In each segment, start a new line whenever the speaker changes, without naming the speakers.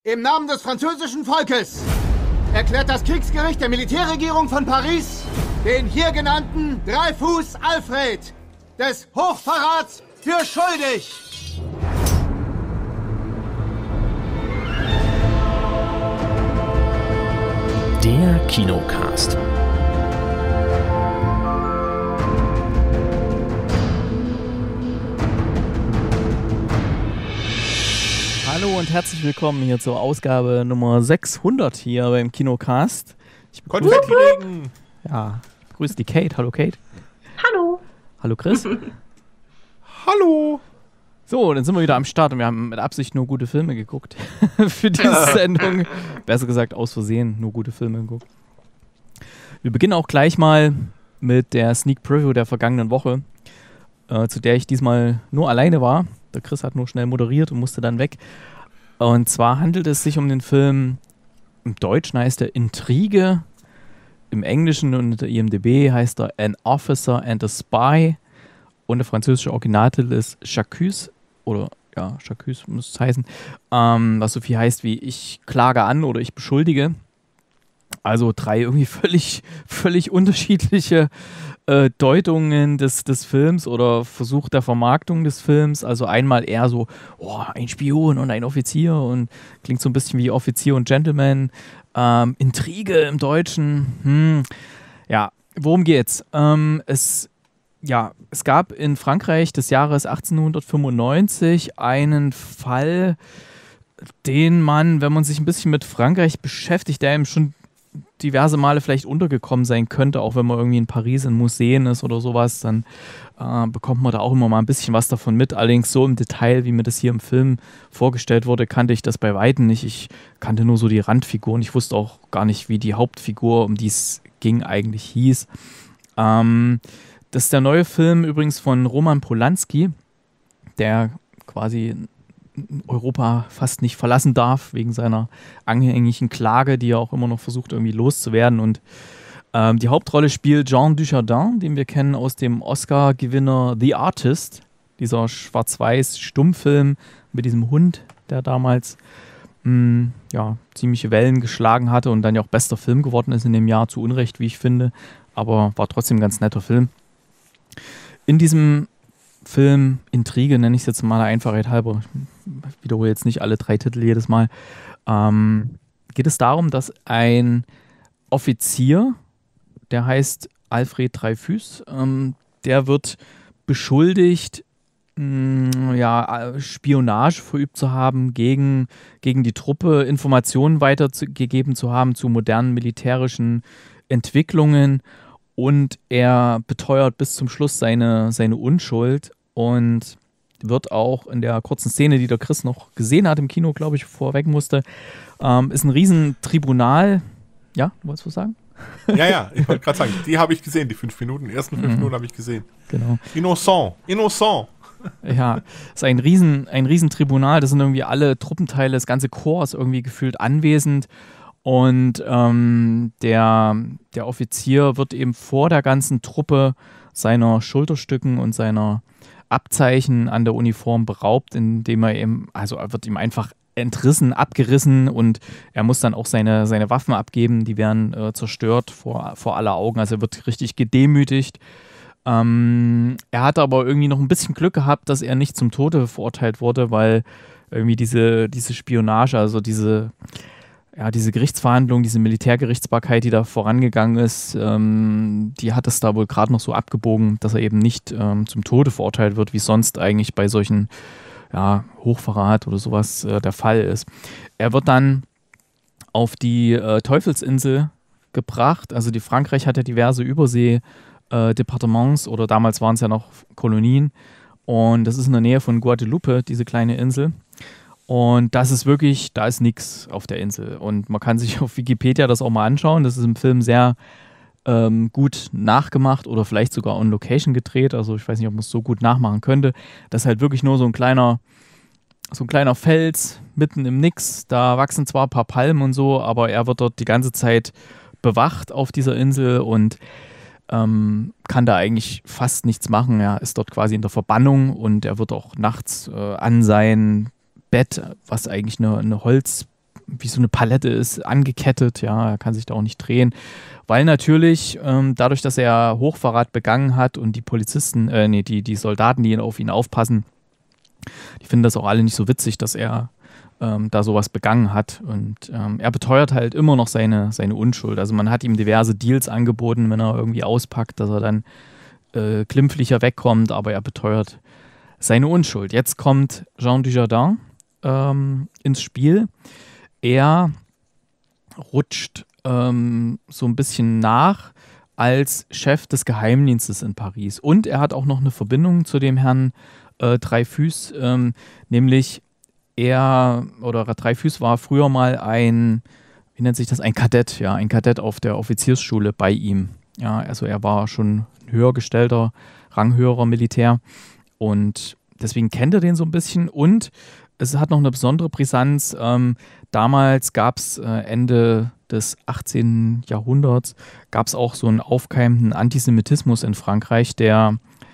Im Namen des französischen Volkes erklärt das Kriegsgericht der Militärregierung von Paris den hier genannten Dreyfus Alfred des Hochverrats für schuldig.
Der Kinocast.
Hallo und herzlich willkommen hier zur Ausgabe Nummer 600 hier beim Kinocast.
Konfetti legen!
Ja, ich grüße die Kate. Hallo Kate.
Hallo.
Hallo Chris.
Hallo!
So, dann sind wir wieder am Start und wir haben mit Absicht nur gute Filme geguckt für diese Sendung. Besser gesagt, aus Versehen nur gute Filme geguckt. Wir beginnen auch gleich mal mit der Sneak Preview der vergangenen Woche, zu der ich diesmal nur alleine war. Der Chris hat nur schnell moderiert und musste dann weg. Und zwar handelt es sich um den Film, im Deutschen heißt er Intrige, im Englischen und der IMDb heißt er An Officer and a Spy und der französische Originaltitel ist J'accuse, oder ja, J'accuse muss es heißen, was so viel heißt wie ich klage an oder ich beschuldige. Also 3 irgendwie völlig unterschiedliche Deutungen des Films oder Versuch der Vermarktung des Films. Also einmal eher so, ein Spion und ein Offizier und klingt so ein bisschen wie Offizier und Gentleman. Intrige im Deutschen. Ja, worum geht's? Es gab in Frankreich des Jahres 1895 einen Fall, den man, wenn man sich ein bisschen mit Frankreich beschäftigt, der ihm schon diverse Male vielleicht untergekommen sein könnte, auch wenn man irgendwie in Paris in Museen ist oder sowas, dann bekommt man da auch immer mal ein bisschen was davon mit. Allerdings so im Detail, wie mir das hier im Film vorgestellt wurde, kannte ich das bei Weitem nicht. Ich kannte nur so die Randfiguren. Ich wusste auch gar nicht, wie die Hauptfigur, um die es ging, eigentlich hieß. Das ist der neue Film übrigens von Roman Polanski, der quasi Europa fast nicht verlassen darf, wegen seiner anhänglichen Klage, die er auch immer noch versucht irgendwie loszuwerden. Und die Hauptrolle spielt Jean Dujardin, den wir kennen aus dem Oscar-Gewinner The Artist, dieser Schwarz-Weiß-Stummfilm mit diesem Hund, der damals ziemliche Wellen geschlagen hatte und dann ja auch bester Film geworden ist in dem Jahr, zu Unrecht, wie ich finde, aber war trotzdem ein ganz netter Film. In diesem Film Intrige, nenne ich es jetzt mal der Einfachheit halber, ich wiederhole jetzt nicht alle 3 Titel jedes Mal, geht es darum, dass ein Offizier, der heißt Alfred Dreyfus, der wird beschuldigt, Spionage verübt zu haben gegen die Truppe, Informationen weitergegeben zu haben zu modernen militärischen Entwicklungen, und er beteuert bis zum Schluss seine Unschuld und wird auch in der kurzen Szene, die der Chris noch gesehen hat im Kino, glaube ich, vorweg musste, ist ein Riesentribunal. Ja, du wolltest was sagen?
Ja, ich wollte gerade sagen, die habe ich gesehen, die 5 Minuten, die ersten 5 Minuten habe ich gesehen.
Genau.
Innocent.
Ja, es ist ein Riesentribunal, da sind irgendwie alle Truppenteile, das ganze Korps ist irgendwie gefühlt anwesend. Und der Offizier wird eben vor der ganzen Truppe seiner Schulterstücken und seiner Abzeichen an der Uniform beraubt, indem er wird ihm einfach entrissen, abgerissen, und er muss dann auch seine Waffen abgeben, die werden zerstört vor aller Augen, also er wird richtig gedemütigt. Er hat aber irgendwie noch ein bisschen Glück gehabt, dass er nicht zum Tode verurteilt wurde, weil irgendwie diese Spionage, also diese Gerichtsverhandlung, diese Militärgerichtsbarkeit, die da vorangegangen ist, die hat es da wohl gerade noch so abgebogen, dass er eben nicht zum Tode verurteilt wird, wie sonst eigentlich bei solchen Hochverrat oder sowas der Fall ist. Er wird dann auf die Teufelsinsel gebracht. Also die Frankreich hat ja diverse Übersee-Departements oder damals waren es ja noch Kolonien. Und das ist in der Nähe von Guadeloupe, diese kleine Insel. Und das ist wirklich, da ist nichts auf der Insel. Und man kann sich auf Wikipedia das auch mal anschauen. Das ist im Film sehr gut nachgemacht oder vielleicht sogar on Location gedreht. Also ich weiß nicht, ob man es so gut nachmachen könnte. Das ist halt wirklich nur so ein kleiner Fels mitten im Nix. Da wachsen zwar ein paar Palmen und so, aber er wird dort die ganze Zeit bewacht auf dieser Insel und kann da eigentlich fast nichts machen. Er ist dort quasi in der Verbannung und er wird auch nachts an sein Bett, was eigentlich eine wie so eine Palette ist, angekettet, ja, er kann sich da auch nicht drehen, weil natürlich dadurch, dass er Hochverrat begangen hat und die Polizisten, die Soldaten, die auf ihn aufpassen, die finden das auch alle nicht so witzig, dass er da sowas begangen hat und er beteuert halt immer noch seine Unschuld. Also man hat ihm diverse Deals angeboten, wenn er irgendwie auspackt, dass er dann glimpflicher wegkommt, aber er beteuert seine Unschuld. Jetzt kommt Jean Dujardin ins Spiel. Er rutscht so ein bisschen nach als Chef des Geheimdienstes in Paris. Und er hat auch noch eine Verbindung zu dem Herrn Dreyfus, nämlich Dreyfus war früher mal ein Kadett, ja, ein Kadett auf der Offiziersschule bei ihm. Ja, also er war schon ein höher gestellter, ranghöherer Militär und deswegen kennt er den so ein bisschen und es hat noch eine besondere Brisanz. Damals gab es Ende des 18. Jahrhunderts gab es auch so einen aufkeimenden Antisemitismus in Frankreich. Der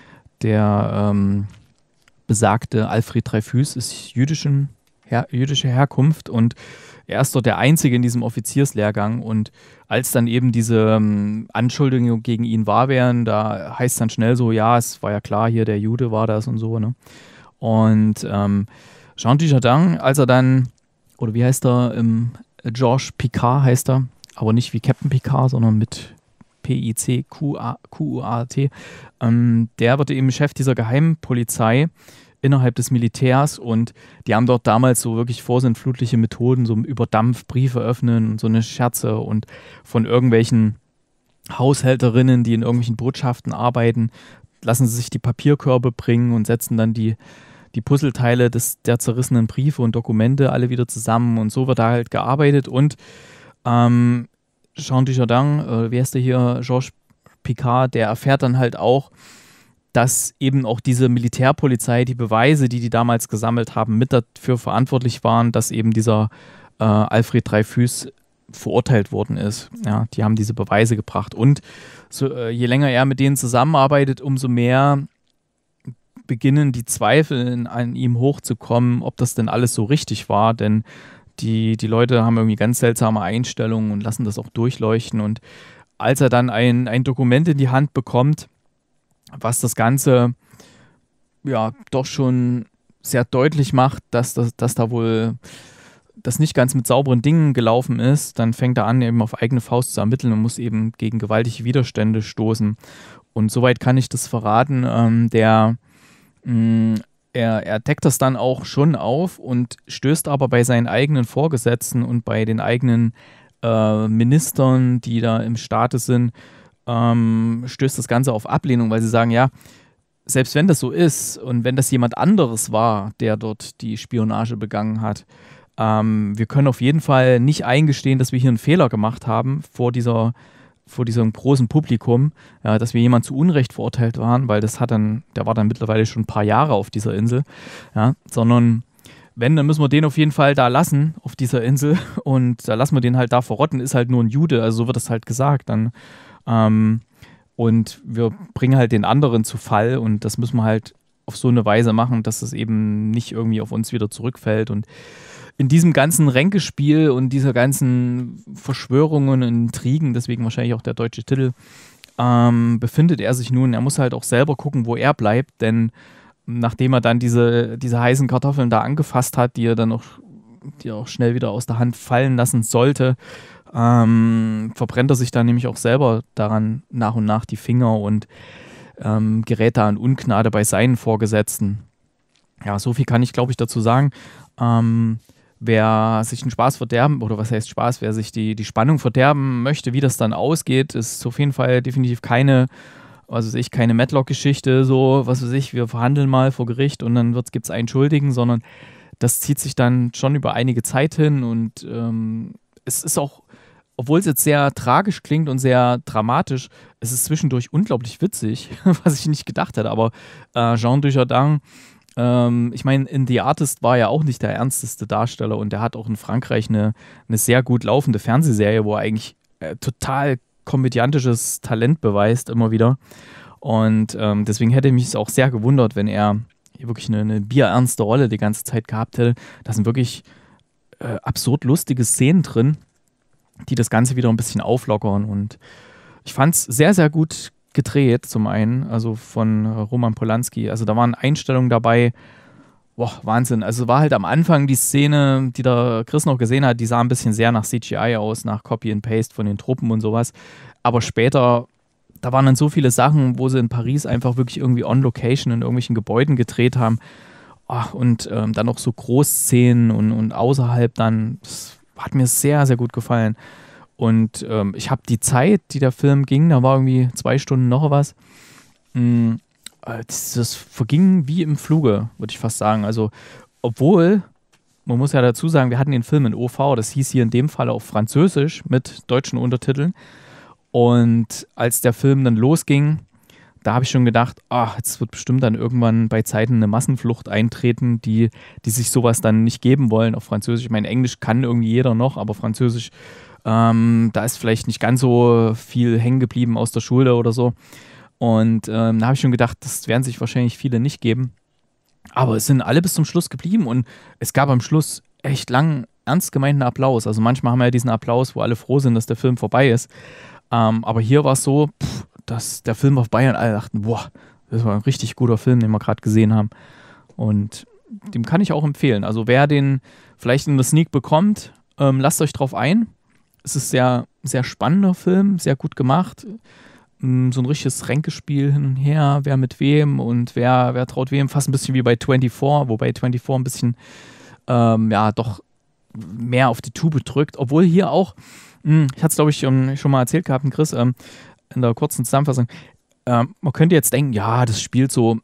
besagte Alfred Dreyfus ist jüdische Herkunft und er ist dort der Einzige in diesem Offizierslehrgang und als dann eben diese Anschuldigungen gegen ihn wahr werden, da heißt es dann schnell so, ja, es war ja klar, hier der Jude war das und so, ne? Und Jean Dujardin, als er dann, oder wie heißt er, Georges Picquart heißt er, aber nicht wie Captain Picquart, sondern mit P-I-C-Q-U-A-T, der wird eben Chef dieser Geheimpolizei innerhalb des Militärs und die haben dort damals so wirklich vorsintflutliche Methoden, so über Dampf Briefe öffnen und so eine Scherze und von irgendwelchen Haushälterinnen, die in irgendwelchen Botschaften arbeiten, lassen sie sich die Papierkörbe bringen und setzen dann die Puzzleteile der zerrissenen Briefe und Dokumente alle wieder zusammen und so wird da halt gearbeitet und Jean Dujardin, wie heißt der hier, Georges Picquart, der erfährt dann halt auch, dass eben auch diese Militärpolizei, die Beweise, die damals gesammelt haben, mit dafür verantwortlich waren, dass eben dieser Alfred Dreyfus verurteilt worden ist. Ja, die haben diese Beweise gebracht. Und so, je länger er mit denen zusammenarbeitet, umso mehr beginnen die Zweifel an ihm hochzukommen, ob das denn alles so richtig war. Denn die Leute haben irgendwie ganz seltsame Einstellungen und lassen das auch durchleuchten. Und als er dann ein Dokument in die Hand bekommt, was das Ganze ja doch schon sehr deutlich macht, dass da wohl das nicht ganz mit sauberen Dingen gelaufen ist, dann fängt er an, eben auf eigene Faust zu ermitteln und muss eben gegen gewaltige Widerstände stoßen. Und soweit kann ich das verraten. Er deckt das dann auch schon auf und stößt aber bei seinen eigenen Vorgesetzten und bei den eigenen Ministern, die da im Staate sind, stößt das Ganze auf Ablehnung, weil sie sagen, ja, selbst wenn das so ist und wenn das jemand anderes war, der dort die Spionage begangen hat, wir können auf jeden Fall nicht eingestehen, dass wir hier einen Fehler gemacht haben vor diesem großen Publikum, ja, dass wir jemand zu Unrecht verurteilt waren, weil der war dann mittlerweile schon ein paar Jahre auf dieser Insel, ja, sondern wenn, dann müssen wir den auf jeden Fall da lassen, auf dieser Insel und da lassen wir den halt da verrotten, ist halt nur ein Jude, also so wird das halt gesagt dann. Und wir bringen halt den anderen zu Fall und das müssen wir halt auf so eine Weise machen, dass es eben nicht irgendwie auf uns wieder zurückfällt. Und in diesem ganzen Ränkespiel und dieser ganzen Verschwörungen und Intrigen, deswegen wahrscheinlich auch der deutsche Titel, befindet er sich nun. Er muss halt auch selber gucken, wo er bleibt, denn nachdem er dann diese heißen Kartoffeln da angefasst hat, die er auch schnell wieder aus der Hand fallen lassen sollte, verbrennt er sich dann nämlich auch selber daran nach und nach die Finger und gerät da in Ungnade bei seinen Vorgesetzten. Ja, so viel kann ich, glaube ich, dazu sagen. Wer sich den Spaß verderben, oder was heißt Spaß, wer sich die Spannung verderben möchte, wie das dann ausgeht, ist auf jeden Fall definitiv keine Matlock-Geschichte, so, was weiß ich, wir verhandeln mal vor Gericht und dann gibt es einen Schuldigen, sondern das zieht sich dann schon über einige Zeit hin und es ist auch, obwohl es jetzt sehr tragisch klingt und sehr dramatisch, es ist zwischendurch unglaublich witzig, was ich nicht gedacht hätte, aber Jean Dujardin, ich meine, in The Artist war er auch nicht der ernsteste Darsteller und der hat auch in Frankreich eine sehr gut laufende Fernsehserie, wo er eigentlich total komödiantisches Talent beweist, immer wieder. Und deswegen hätte mich es auch sehr gewundert, wenn er wirklich eine bierernste Rolle die ganze Zeit gehabt hätte. Das sind wirklich absurd lustige Szenen drin, die das Ganze wieder ein bisschen auflockern. Und ich fand es sehr, sehr gut gedreht, zum einen, also von Roman Polanski. Also da waren Einstellungen dabei, boah, Wahnsinn. Also war halt am Anfang die Szene, die der Chris noch gesehen hat, die sah ein bisschen sehr nach CGI aus, nach Copy and Paste von den Truppen und sowas. Aber später, da waren dann so viele Sachen, wo sie in Paris einfach wirklich irgendwie on Location in irgendwelchen Gebäuden gedreht haben. Ach, und dann noch so Großszenen und außerhalb dann, das hat mir sehr, sehr gut gefallen. Und ich habe die Zeit, die der Film ging, da war irgendwie 2 Stunden noch was, das verging wie im Fluge, würde ich fast sagen. Also, obwohl, man muss ja dazu sagen, wir hatten den Film in OV, das hieß hier in dem Fall auf Französisch mit deutschen Untertiteln. Und als der Film dann losging, da habe ich schon gedacht, jetzt wird bestimmt dann irgendwann bei Zeiten eine Massenflucht eintreten, die sich sowas dann nicht geben wollen auf Französisch. Ich meine, Englisch kann irgendwie jeder noch, aber Französisch, da ist vielleicht nicht ganz so viel hängen geblieben aus der Schule oder so. Und da habe ich schon gedacht, das werden sich wahrscheinlich viele nicht geben. Aber es sind alle bis zum Schluss geblieben und es gab am Schluss echt lang ernst gemeinten Applaus. Also manchmal haben wir ja diesen Applaus, wo alle froh sind, dass der Film vorbei ist. Aber hier war es so, dass der Film war vorbei und alle dachten, boah, das war ein richtig guter Film, den wir gerade gesehen haben. Und dem kann ich auch empfehlen. Also wer den vielleicht in der Sneak bekommt, lasst euch drauf ein. Es ist sehr, sehr spannender Film, sehr gut gemacht. So ein richtiges Ränkespiel hin und her, wer mit wem und wer traut wem. Fast ein bisschen wie bei 24, wobei 24 ein bisschen doch mehr auf die Tube drückt. Obwohl hier auch, ich hatte es glaube ich schon mal erzählt gehabt, Chris, in der kurzen Zusammenfassung, man könnte jetzt denken, ja, das spielt so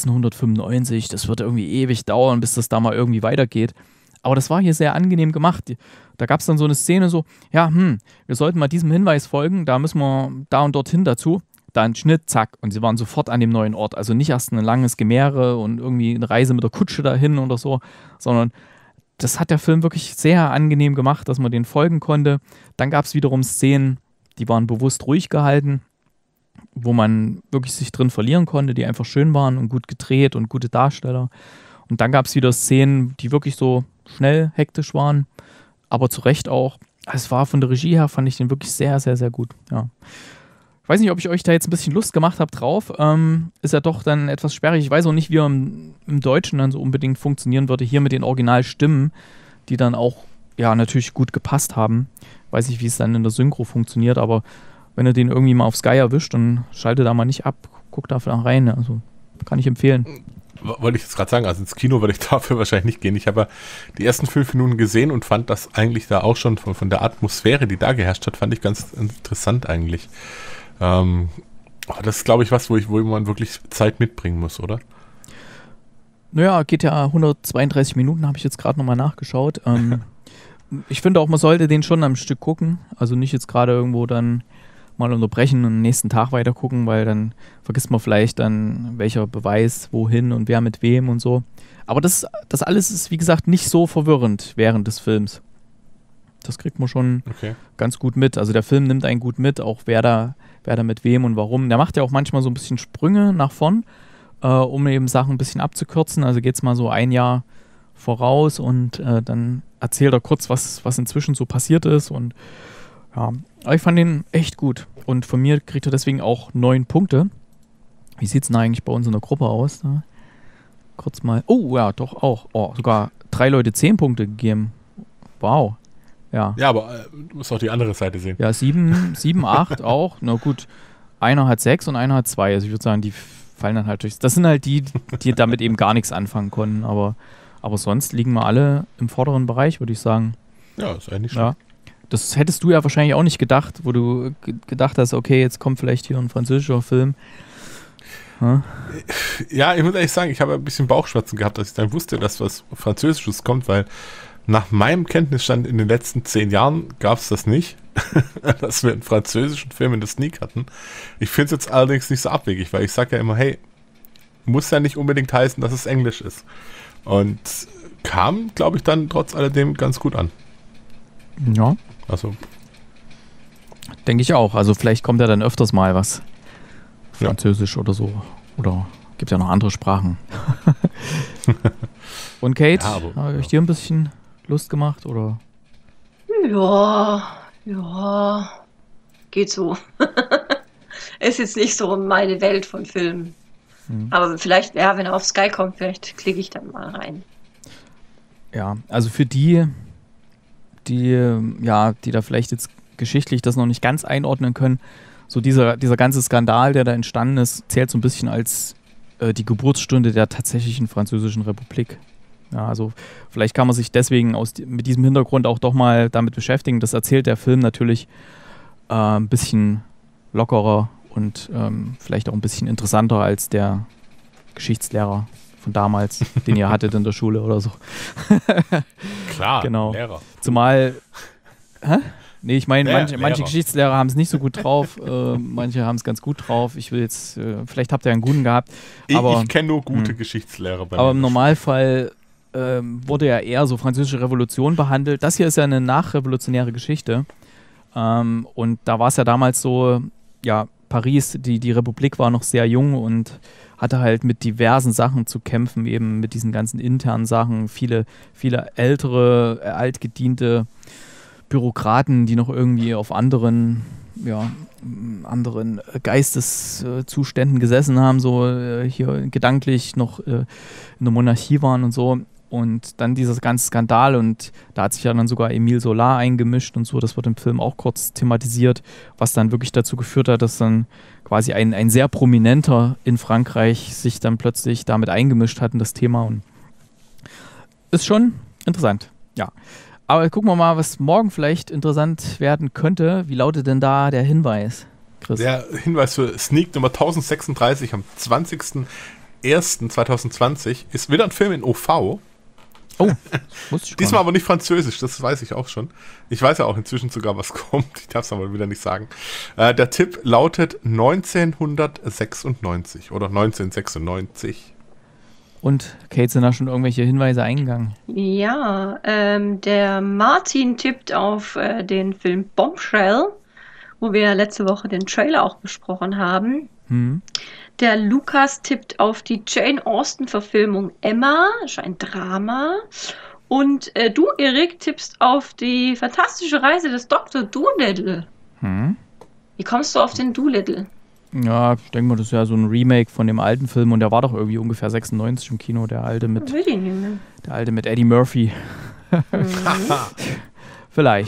1895, das wird irgendwie ewig dauern, bis das da mal irgendwie weitergeht. Aber das war hier sehr angenehm gemacht. Da gab es dann so eine Szene so, ja, wir sollten mal diesem Hinweis folgen, da müssen wir da und dorthin dazu. Dann Schnitt, zack, und sie waren sofort an dem neuen Ort. Also nicht erst ein langes Gemäre und irgendwie eine Reise mit der Kutsche dahin oder so, sondern das hat der Film wirklich sehr angenehm gemacht, dass man den folgen konnte. Dann gab es wiederum Szenen, die waren bewusst ruhig gehalten, wo man wirklich sich drin verlieren konnte, die einfach schön waren und gut gedreht und gute Darsteller. Und dann gab es wieder Szenen, die wirklich so schnell, hektisch waren, aber zu Recht auch. Es war von der Regie her, fand ich den wirklich sehr, sehr, sehr gut. Ja. Ich weiß nicht, ob ich euch da jetzt ein bisschen Lust gemacht habe drauf. Ist ja doch dann etwas sperrig. Ich weiß auch nicht, wie er im Deutschen dann so unbedingt funktionieren würde. Hier mit den Originalstimmen, die dann auch ja natürlich gut gepasst haben. Weiß nicht, wie es dann in der Synchro funktioniert, aber wenn ihr den irgendwie mal auf Sky erwischt, dann schaltet da mal nicht ab. Guckt da vielleicht rein. Also kann ich empfehlen.
Wollte ich jetzt gerade sagen, also ins Kino würde ich dafür wahrscheinlich nicht gehen. Ich habe ja die ersten 5 Minuten gesehen und fand das eigentlich da auch schon von der Atmosphäre, die da geherrscht hat, fand ich ganz interessant eigentlich. Das ist, glaube ich, was, wo man wirklich Zeit mitbringen muss, oder?
Naja, geht ja 132 Minuten, habe ich jetzt gerade nochmal nachgeschaut. Ich finde auch, man sollte den schon am Stück gucken. Also nicht jetzt gerade irgendwo dann mal unterbrechen und am nächsten Tag weiter gucken, weil dann vergisst man vielleicht dann, welcher Beweis, wohin und wer mit wem und so. Aber das alles ist, wie gesagt, nicht so verwirrend während des Films. Das kriegt man schon ganz gut mit. Also der Film nimmt einen gut mit, auch wer da mit wem und warum. Der macht ja auch manchmal so ein bisschen Sprünge nach vorn, um eben Sachen ein bisschen abzukürzen. Also geht es mal so ein Jahr voraus und dann erzählt er kurz, was inzwischen so passiert ist. Und ja, aber ich fand den echt gut. Und von mir kriegt er deswegen auch 9 Punkte. Wie sieht es denn eigentlich bei uns in der Gruppe aus? Da? Kurz mal. Oh, ja, doch auch. Oh, sogar 3 Leute 10 Punkte gegeben. Wow. Ja,
aber du musst auch die andere Seite sehen.
Ja, 7, 8 auch. Na gut, einer hat 6 und einer hat 2. Also ich würde sagen, die fallen dann halt durch. Das sind halt die damit eben gar nichts anfangen konnten. Aber sonst liegen wir alle im vorderen Bereich, würde ich sagen.
Ja, ist eigentlich
schon. Ja. Das hättest du ja wahrscheinlich auch nicht gedacht, wo du gedacht hast, okay, jetzt kommt vielleicht hier ein französischer Film.
Ja, ich muss ehrlich sagen, ich habe ein bisschen Bauchschmerzen gehabt, dass ich dann wusste, dass was Französisches kommt, weil nach meinem Kenntnisstand in den letzten 10 Jahren gab es das nicht, dass wir einen französischen Film in der Sneak hatten. Ich finde es jetzt allerdings nicht so abwegig, weil ich sage ja immer, hey, muss ja nicht unbedingt heißen, dass es Englisch ist. Und kam, glaube ich, dann trotz alledem ganz gut an.
Ja.
Also.
Denke ich auch. Also vielleicht kommt ja dann öfters mal was Französisch oder so. Oder gibt ja noch andere Sprachen. Und Kate, habe ich dir ein bisschen Lust gemacht, oder?
Ja, geht so. Ist jetzt nicht so meine Welt von Filmen. Aber vielleicht, ja, wenn er auf Sky kommt, vielleicht klicke ich dann mal rein.
Ja, also für die da vielleicht jetzt geschichtlich das noch nicht ganz einordnen können, so dieser ganze Skandal, der da entstanden ist, zählt so ein bisschen als die Geburtsstunde der tatsächlichen Französischen Republik. Ja, also vielleicht kann man sich deswegen mit diesem Hintergrund auch doch mal damit beschäftigen. Das erzählt der Film natürlich ein bisschen lockerer und vielleicht auch ein bisschen interessanter als der Geschichtslehrer von damals, den ihr hattet in der Schule oder so.
Klar,
genau.
Lehrer.
Zumal, nee, ich meine, manche
Lehrer.
Geschichtslehrer haben es nicht so gut drauf, manche haben es ganz gut drauf. Ich will jetzt, vielleicht habt ihr einen guten gehabt. Aber,
Ich kenne nur gute Geschichtslehrer bei mir.
aber im Normalfall wurde ja eher so Französische Revolution behandelt. Das hier ist ja eine nachrevolutionäre Geschichte. Und da war es ja damals so, ja, Paris, die Republik war noch sehr jung und hatte halt mit diversen Sachen zu kämpfen, eben mit diesen ganzen internen Sachen. Viele ältere, altgediente Bürokraten, die noch irgendwie auf anderen Geisteszuständen gesessen haben, so hier gedanklich noch in der Monarchie waren und so. Und dann dieser ganze Skandal, und da hat sich ja dann sogar Émile Zola eingemischt und so, das wird im Film auch kurz thematisiert, was dann wirklich dazu geführt hat, dass dann quasi ein sehr Prominenter in Frankreich sich dann plötzlich damit eingemischt hat in das Thema. Und ist schon interessant, ja. Aber gucken wir mal, was morgen vielleicht interessant werden könnte. Wie lautet denn da der Hinweis, Chris?
Der Hinweis für Sneak Nummer 1036 am 20.01.2020 ist wieder ein Film in OV.
Oh, wusste ich
Diesmal
gar
aber nicht französisch, das weiß ich auch schon. Ich weiß ja auch inzwischen sogar, was kommt. Ich darf es aber wieder nicht sagen. Der Tipp lautet 1996 oder 1996.
Und Kate, sind da schon irgendwelche Hinweise eingegangen?
Ja, der Martin tippt auf den Film Bombshell, wo wir ja letzte Woche den Trailer auch besprochen haben. Der Lukas tippt auf die Jane Austen-Verfilmung Emma, das ist ein Drama. Und du, Erik, tippst auf die fantastische Reise des Dr. Dolittle. Wie kommst du auf den Dolittle?
Ja, ich denke mal, das ist ja so ein Remake von dem alten Film, und der war doch irgendwie ungefähr 96 im Kino, der alte mit Eddie Murphy. Vielleicht.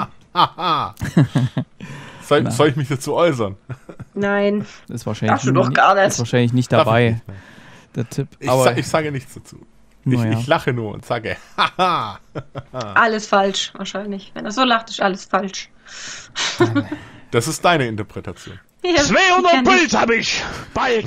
Soll ich mich dazu äußern?
Nein.
Ist wahrscheinlich,
Darfst du doch gar nicht.
Ist wahrscheinlich nicht
Darf
dabei,
ich nicht, nein.
der Tipp.
Ich sage nichts dazu. Ich lache nur und sage, haha.
Alles falsch, wahrscheinlich. Wenn er so lacht, ist alles falsch.
Das ist deine Interpretation.
Ja,
200 Puls habe ich! Bald!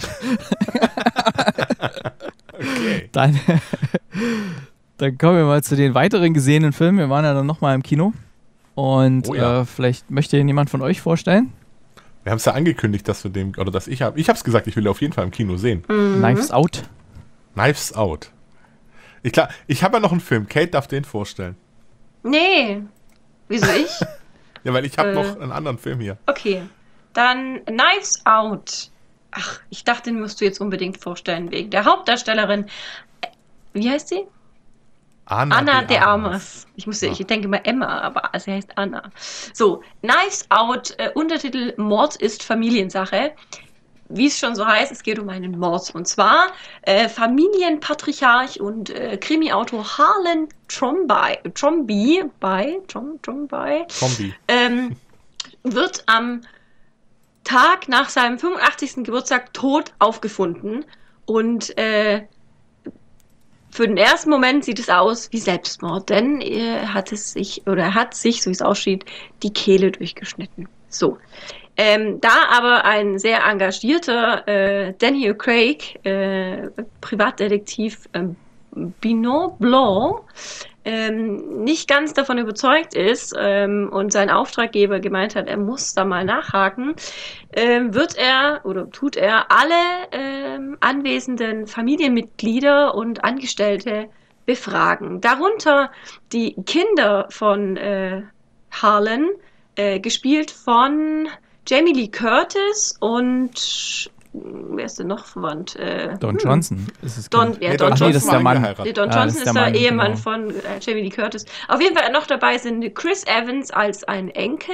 Okay.
Dann kommen wir mal zu den weiteren gesehenen Filmen. Wir waren ja dann nochmal im Kino. Und vielleicht möchte jemand von euch vorstellen?
Wir haben es ja angekündigt, dass ich habe es gesagt, ich will auf jeden Fall im Kino sehen.
Knives Out.
Knives Out. Ich habe ja noch einen Film. Kate darf den vorstellen.
Nee. Wieso ich?
Ja, weil ich habe noch einen anderen Film hier.
Okay. Dann Knives Out. Ach, ich dachte, den musst du jetzt unbedingt vorstellen, wegen der Hauptdarstellerin. Wie heißt sie? Anna de Armas. Ich denke mal Emma, aber sie heißt Anna. So, Knives Out, Untertitel Mord ist Familiensache. Wie es schon so heißt, es geht um einen Mord. Und zwar Familienpatriarch und Krimi-Autor Harlan Tromby wird am Tag nach seinem 85. Geburtstag tot aufgefunden. Und für den ersten Moment sieht es aus wie Selbstmord, denn er hat sich, so wie es aussieht, die Kehle durchgeschnitten. So. Da aber ein sehr engagierter Daniel Craig, Privatdetektiv Binot Blanc, nicht ganz davon überzeugt ist und sein Auftraggeber gemeint hat, er muss da mal nachhaken, tut er alle anwesenden Familienmitglieder und Angestellte befragen. Darunter die Kinder von Harlan, gespielt von Jamie Lee Curtis und wer ist denn noch verwandt?
Don Johnson ist es.
Don Johnson.
Das ist der Mann.
Don Johnson ist der Ehemann
genau.
von Jamie Lee Curtis. Auf jeden Fall noch dabei sind Chris Evans als ein Enkel,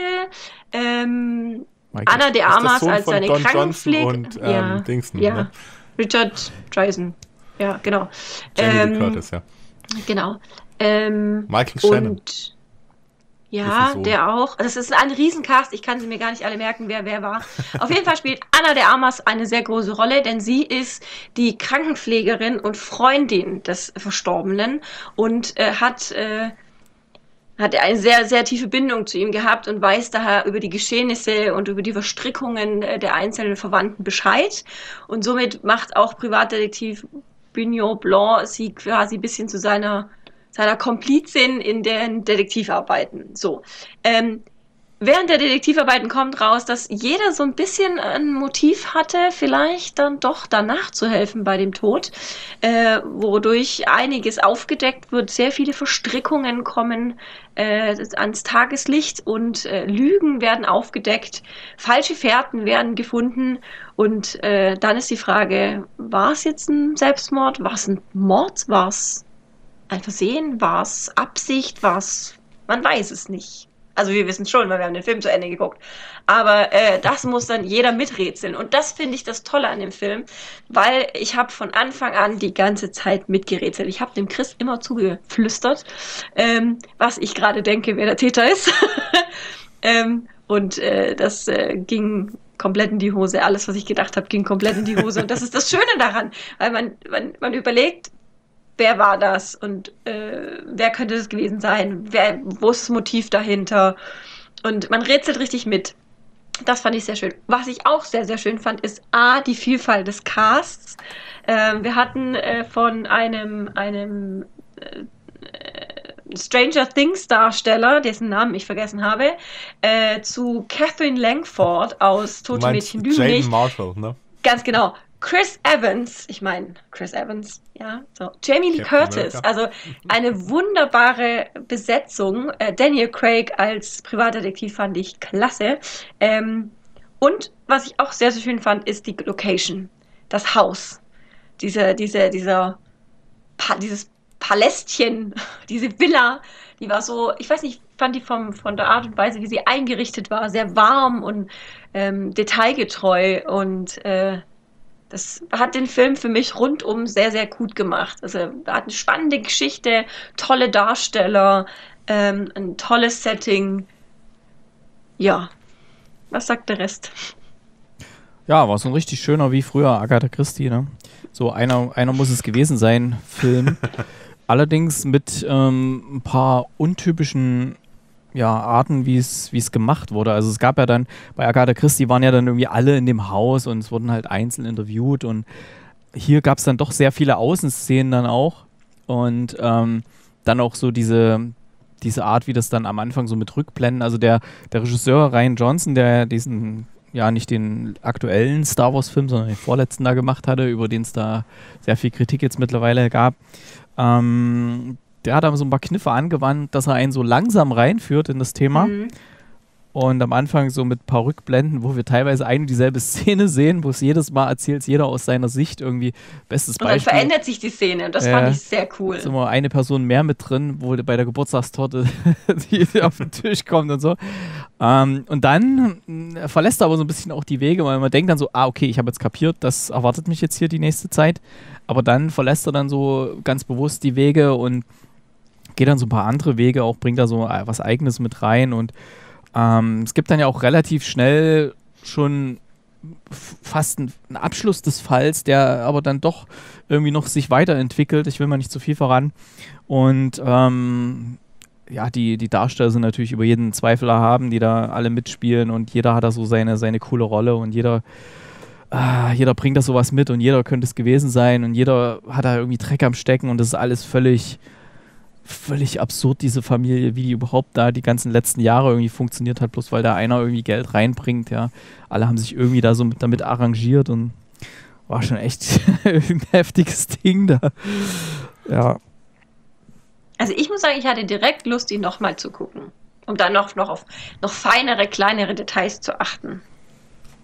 Ana de Armas als seine
Don
Krankenpflege.
und Dingsen, ne?
Richard Dreyson. Ja, genau.
Jamie Lee Curtis, ja.
Genau.
Michael Shannon.
Und ja, der auch. Das ist ein Riesencast. Ich kann sie mir gar nicht alle merken, wer war. Auf jeden Fall spielt Ana de Armas eine sehr große Rolle, denn sie ist die Krankenpflegerin und Freundin des Verstorbenen und hat eine sehr, sehr tiefe Bindung zu ihm gehabt und weiß daher über die Geschehnisse und über die Verstrickungen der einzelnen Verwandten Bescheid. Und somit macht auch Privatdetektiv Bugnon Blanc sie quasi ein bisschen zu seiner Komplizin in den Detektivarbeiten. So. Während der Detektivarbeiten kommt raus, dass jeder so ein bisschen ein Motiv hatte, vielleicht dann doch danach zu helfen bei dem Tod, wodurch einiges aufgedeckt wird, sehr viele Verstrickungen kommen ans Tageslicht und Lügen werden aufgedeckt, falsche Fährten werden gefunden und dann ist die Frage, war es jetzt ein Selbstmord, war es ein Mord, war es ein Versehen, war es Absicht, war es, man weiß es nicht. Also wir wissen schon, weil wir haben den Film zu Ende geguckt. Aber das muss dann jeder miträtseln. Und das finde ich das Tolle an dem Film, weil ich habe von Anfang an die ganze Zeit mitgerätselt. Ich habe dem Chris immer zugeflüstert, was ich gerade denke, wer der Täter ist. Das ging komplett in die Hose. Alles, was ich gedacht habe, ging komplett in die Hose. Und das ist das Schöne daran, weil man überlegt, wer war das und wer könnte das gewesen sein? Wo ist das Motiv dahinter? Und man rätselt richtig mit. Das fand ich sehr schön. Was ich auch sehr, sehr schön fand, ist die Vielfalt des Casts. Wir hatten von einem Stranger Things Darsteller, dessen Namen ich vergessen habe, zu Catherine Langford aus Tote Mädchen lügen nicht.
Jane Marshall, ne?
Ganz genau. Chris Evans, ja, so. Jamie Lee Curtis, also eine wunderbare Besetzung. Daniel Craig als Privatdetektiv fand ich klasse. Und was ich auch sehr, sehr schön fand, ist die Location, das Haus, dieses Palästchen, diese Villa, die war so, ich weiß nicht, fand die von der Art und Weise, wie sie eingerichtet war, sehr warm und detailgetreu und das hat den Film für mich rundum sehr, sehr gut gemacht. Also er hat eine spannende Geschichte, tolle Darsteller, ein tolles Setting. Ja, was sagt der Rest?
Ja, war so ein richtig schöner wie früher Agatha Christie, ne? So einer muss es gewesen sein, Film. Allerdings mit ein paar untypischen Arten, wie es gemacht wurde. Also es gab ja dann, bei Agatha Christie waren ja dann irgendwie alle in dem Haus und es wurden halt einzeln interviewt und hier gab es dann doch sehr viele Außenszenen dann auch und dann auch so diese Art, wie das dann am Anfang so mit Rückblenden, also der Regisseur Rian Johnson, der diesen, nicht den aktuellen Star Wars Film, sondern den vorletzten da gemacht hatte, über den es da sehr viel Kritik jetzt mittlerweile gab, der hat aber so ein paar Kniffe angewandt, dass er einen so langsam reinführt in das Thema. Mhm. Und am Anfang so mit ein paar Rückblenden, wo wir teilweise eine und dieselbe Szene sehen, wo es jedes Mal erzählt, jeder aus seiner Sicht irgendwie, bestes Beispiel.
Und dann verändert sich die Szene und das fand ich sehr cool. Ist
immer eine Person mehr mit drin, wo bei der Geburtstagstorte die auf den Tisch kommt und so. Und dann verlässt er aber so ein bisschen auch die Wege, weil man denkt dann so, okay, ich habe jetzt kapiert, das erwartet mich jetzt hier die nächste Zeit. Aber dann verlässt er dann so ganz bewusst die Wege und geht dann so ein paar andere Wege, auch bringt da so was Eigenes mit rein und es gibt dann ja auch relativ schnell schon fast einen Abschluss des Falls, der aber dann doch irgendwie noch sich weiterentwickelt. Ich will mal nicht zu viel voran. Und die Darsteller sind natürlich über jeden Zweifel erhaben, die da alle mitspielen und jeder hat da so seine coole Rolle und jeder bringt da sowas mit und jeder könnte es gewesen sein und jeder hat da irgendwie Dreck am Stecken und das ist alles völlig absurd, diese Familie, wie die überhaupt da die ganzen letzten Jahre irgendwie funktioniert hat, bloß weil da einer irgendwie Geld reinbringt, ja. Alle haben sich irgendwie da so damit arrangiert und war schon echt ein heftiges Ding da. Ja.
Also ich muss sagen, ich hatte direkt Lust, ihn nochmal zu gucken, um dann noch auf feinere, kleinere Details zu achten.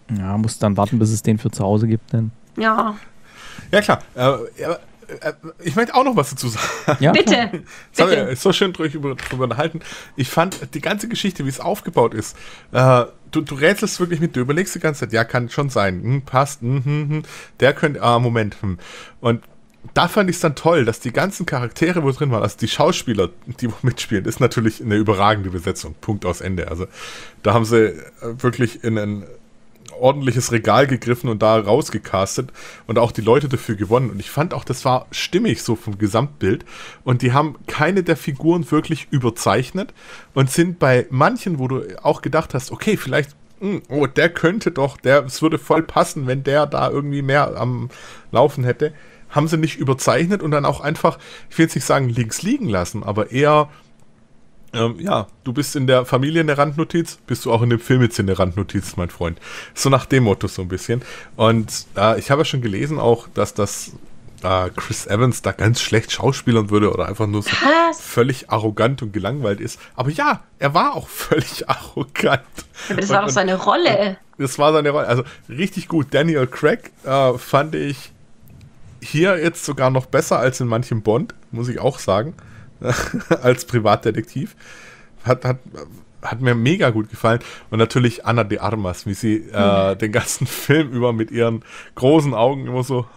Ja, muss dann warten, bis es den für zu Hause gibt, denn.
Ja.
Ja, klar. Ich möchte auch noch was dazu sagen.
Ja,
Bitte.
Das haben wir so schön drüber unterhalten. Ich fand die ganze Geschichte, wie es aufgebaut ist, du rätselst wirklich mit, du überlegst die ganze Zeit, ja, kann schon sein, passt, der könnte, Moment. Und da fand ich es dann toll, dass die ganzen Charaktere, wo drin waren, also die Schauspieler, die mitspielen, ist natürlich eine überragende Besetzung. Punkt, aus Ende. Also da haben sie wirklich in ein ordentliches Regal gegriffen und da rausgecastet und auch die Leute dafür gewonnen. Und ich fand auch, das war stimmig so vom Gesamtbild. Und die haben keine der Figuren wirklich überzeichnet und sind bei manchen, wo du auch gedacht hast, okay, vielleicht, der könnte doch, es würde voll passen, wenn der da irgendwie mehr am Laufen hätte, haben sie nicht überzeichnet und dann auch einfach, ich will jetzt nicht sagen links liegen lassen, aber eher du bist in der Familie eine Randnotiz, bist du auch in dem Film jetzt eine Randnotiz, mein Freund. So nach dem Motto so ein bisschen. Und ich habe ja schon gelesen auch, dass das Chris Evans da ganz schlecht schauspielern würde oder einfach nur so völlig arrogant und gelangweilt ist. Aber ja, er war auch völlig arrogant.
Aber das war doch seine Rolle.
Das war seine Rolle. Also richtig gut. Daniel Craig fand ich hier jetzt sogar noch besser als in manchem Bond, muss ich auch sagen. Als Privatdetektiv. Hat mir mega gut gefallen. Und natürlich Ana de Armas, wie sie den ganzen Film über mit ihren großen Augen immer so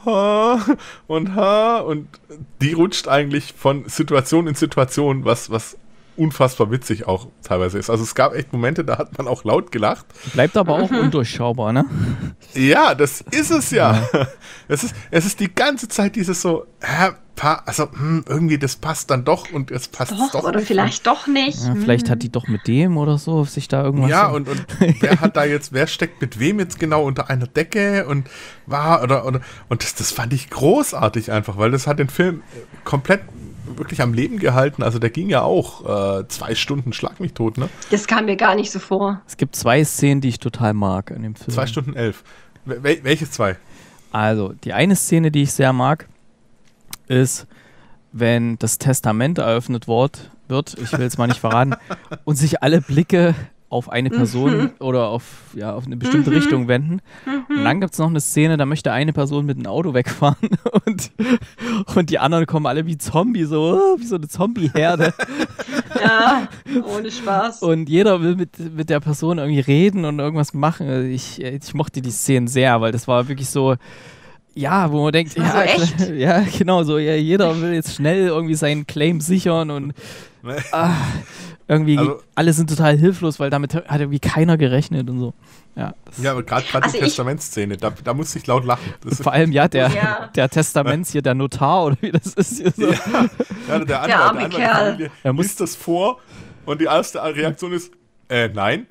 und die rutscht eigentlich von Situation in Situation, was unfassbar witzig auch teilweise ist. Also es gab echt Momente, da hat man auch laut gelacht.
Bleibt aber auch undurchschaubar, ne?
Ja, das ist es ja. Es ist die ganze Zeit dieses so, irgendwie das passt dann doch und es passt doch
oder
nicht.
Vielleicht doch nicht.
Ja, vielleicht hat die doch mit dem oder so sich da irgendwas...
Ja, und wer steckt mit wem jetzt genau unter einer Decke und das fand ich großartig einfach, weil das hat den Film komplett wirklich am Leben gehalten. Also der ging ja auch 2 Stunden, schlag mich tot, ne?
Das kam mir gar nicht so vor.
Es gibt 2 Szenen, die ich total mag in dem Film.
2 Stunden 11. Welche 2?
Also, die eine Szene, die ich sehr mag, ist, wenn das Testament eröffnet wird, ich will es mal nicht verraten, und sich alle Blicke auf eine Person oder auf eine bestimmte Richtung wenden. Und dann gibt es noch eine Szene, da möchte eine Person mit dem Auto wegfahren und die anderen kommen alle wie Zombie, wie so eine Zombie-Herde.
Ja, ohne Spaß.
Und jeder will mit der Person irgendwie reden und irgendwas machen. Also ich mochte die Szenen sehr, weil das war wirklich so, ja, wo man denkt,
so echt?
Ja, genau, so, ja, jeder will jetzt schnell irgendwie seinen Claim sichern und irgendwie, also, alle sind total hilflos, weil damit hat irgendwie keiner gerechnet und so. Ja,
aber gerade die Testamentsszene, da musste ich laut lachen.
Vor allem, der Testaments hier, der Notar oder wie das ist hier so.
Ja, der
arme Kerl.
Er liest das vor und die erste Reaktion ist, nein.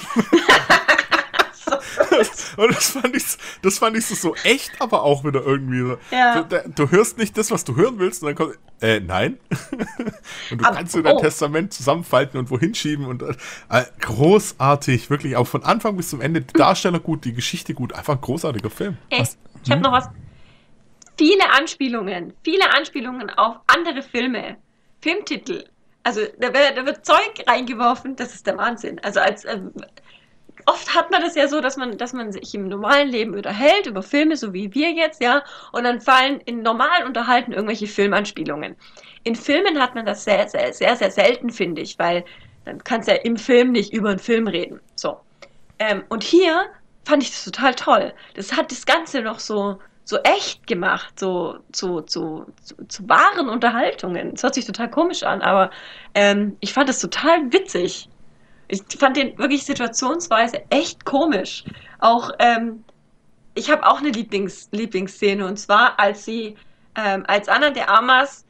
Und das fand ich so echt, aber auch wieder irgendwie so. Ja. Du hörst nicht das, was du hören willst, und dann kommt, nein. Und du kannst dir dein Testament zusammenfalten und wohin schieben und großartig, wirklich, auch von Anfang bis zum Ende, die Darsteller gut, die Geschichte gut, einfach ein großartiger Film.
Ich habe noch was. Viele Anspielungen auf andere Filme, Filmtitel. Also da wird Zeug reingeworfen, das ist der Wahnsinn. Also oft hat man das ja so, dass man sich im normalen Leben unterhält über Filme, so wie wir jetzt, ja, und dann fallen in normalen Unterhalten irgendwelche Filmanspielungen. In Filmen hat man das sehr, sehr, sehr, sehr selten, finde ich, weil dann kannst du ja im Film nicht über einen Film reden. So. Und hier fand ich das total toll. Das hat das Ganze noch so echt gemacht, so zu wahren Unterhaltungen. Das hört sich total komisch an, aber ich fand das total witzig. Ich fand den wirklich situationsweise echt komisch. Auch, ich habe auch eine Lieblingsszene, und zwar, als Ana de Armas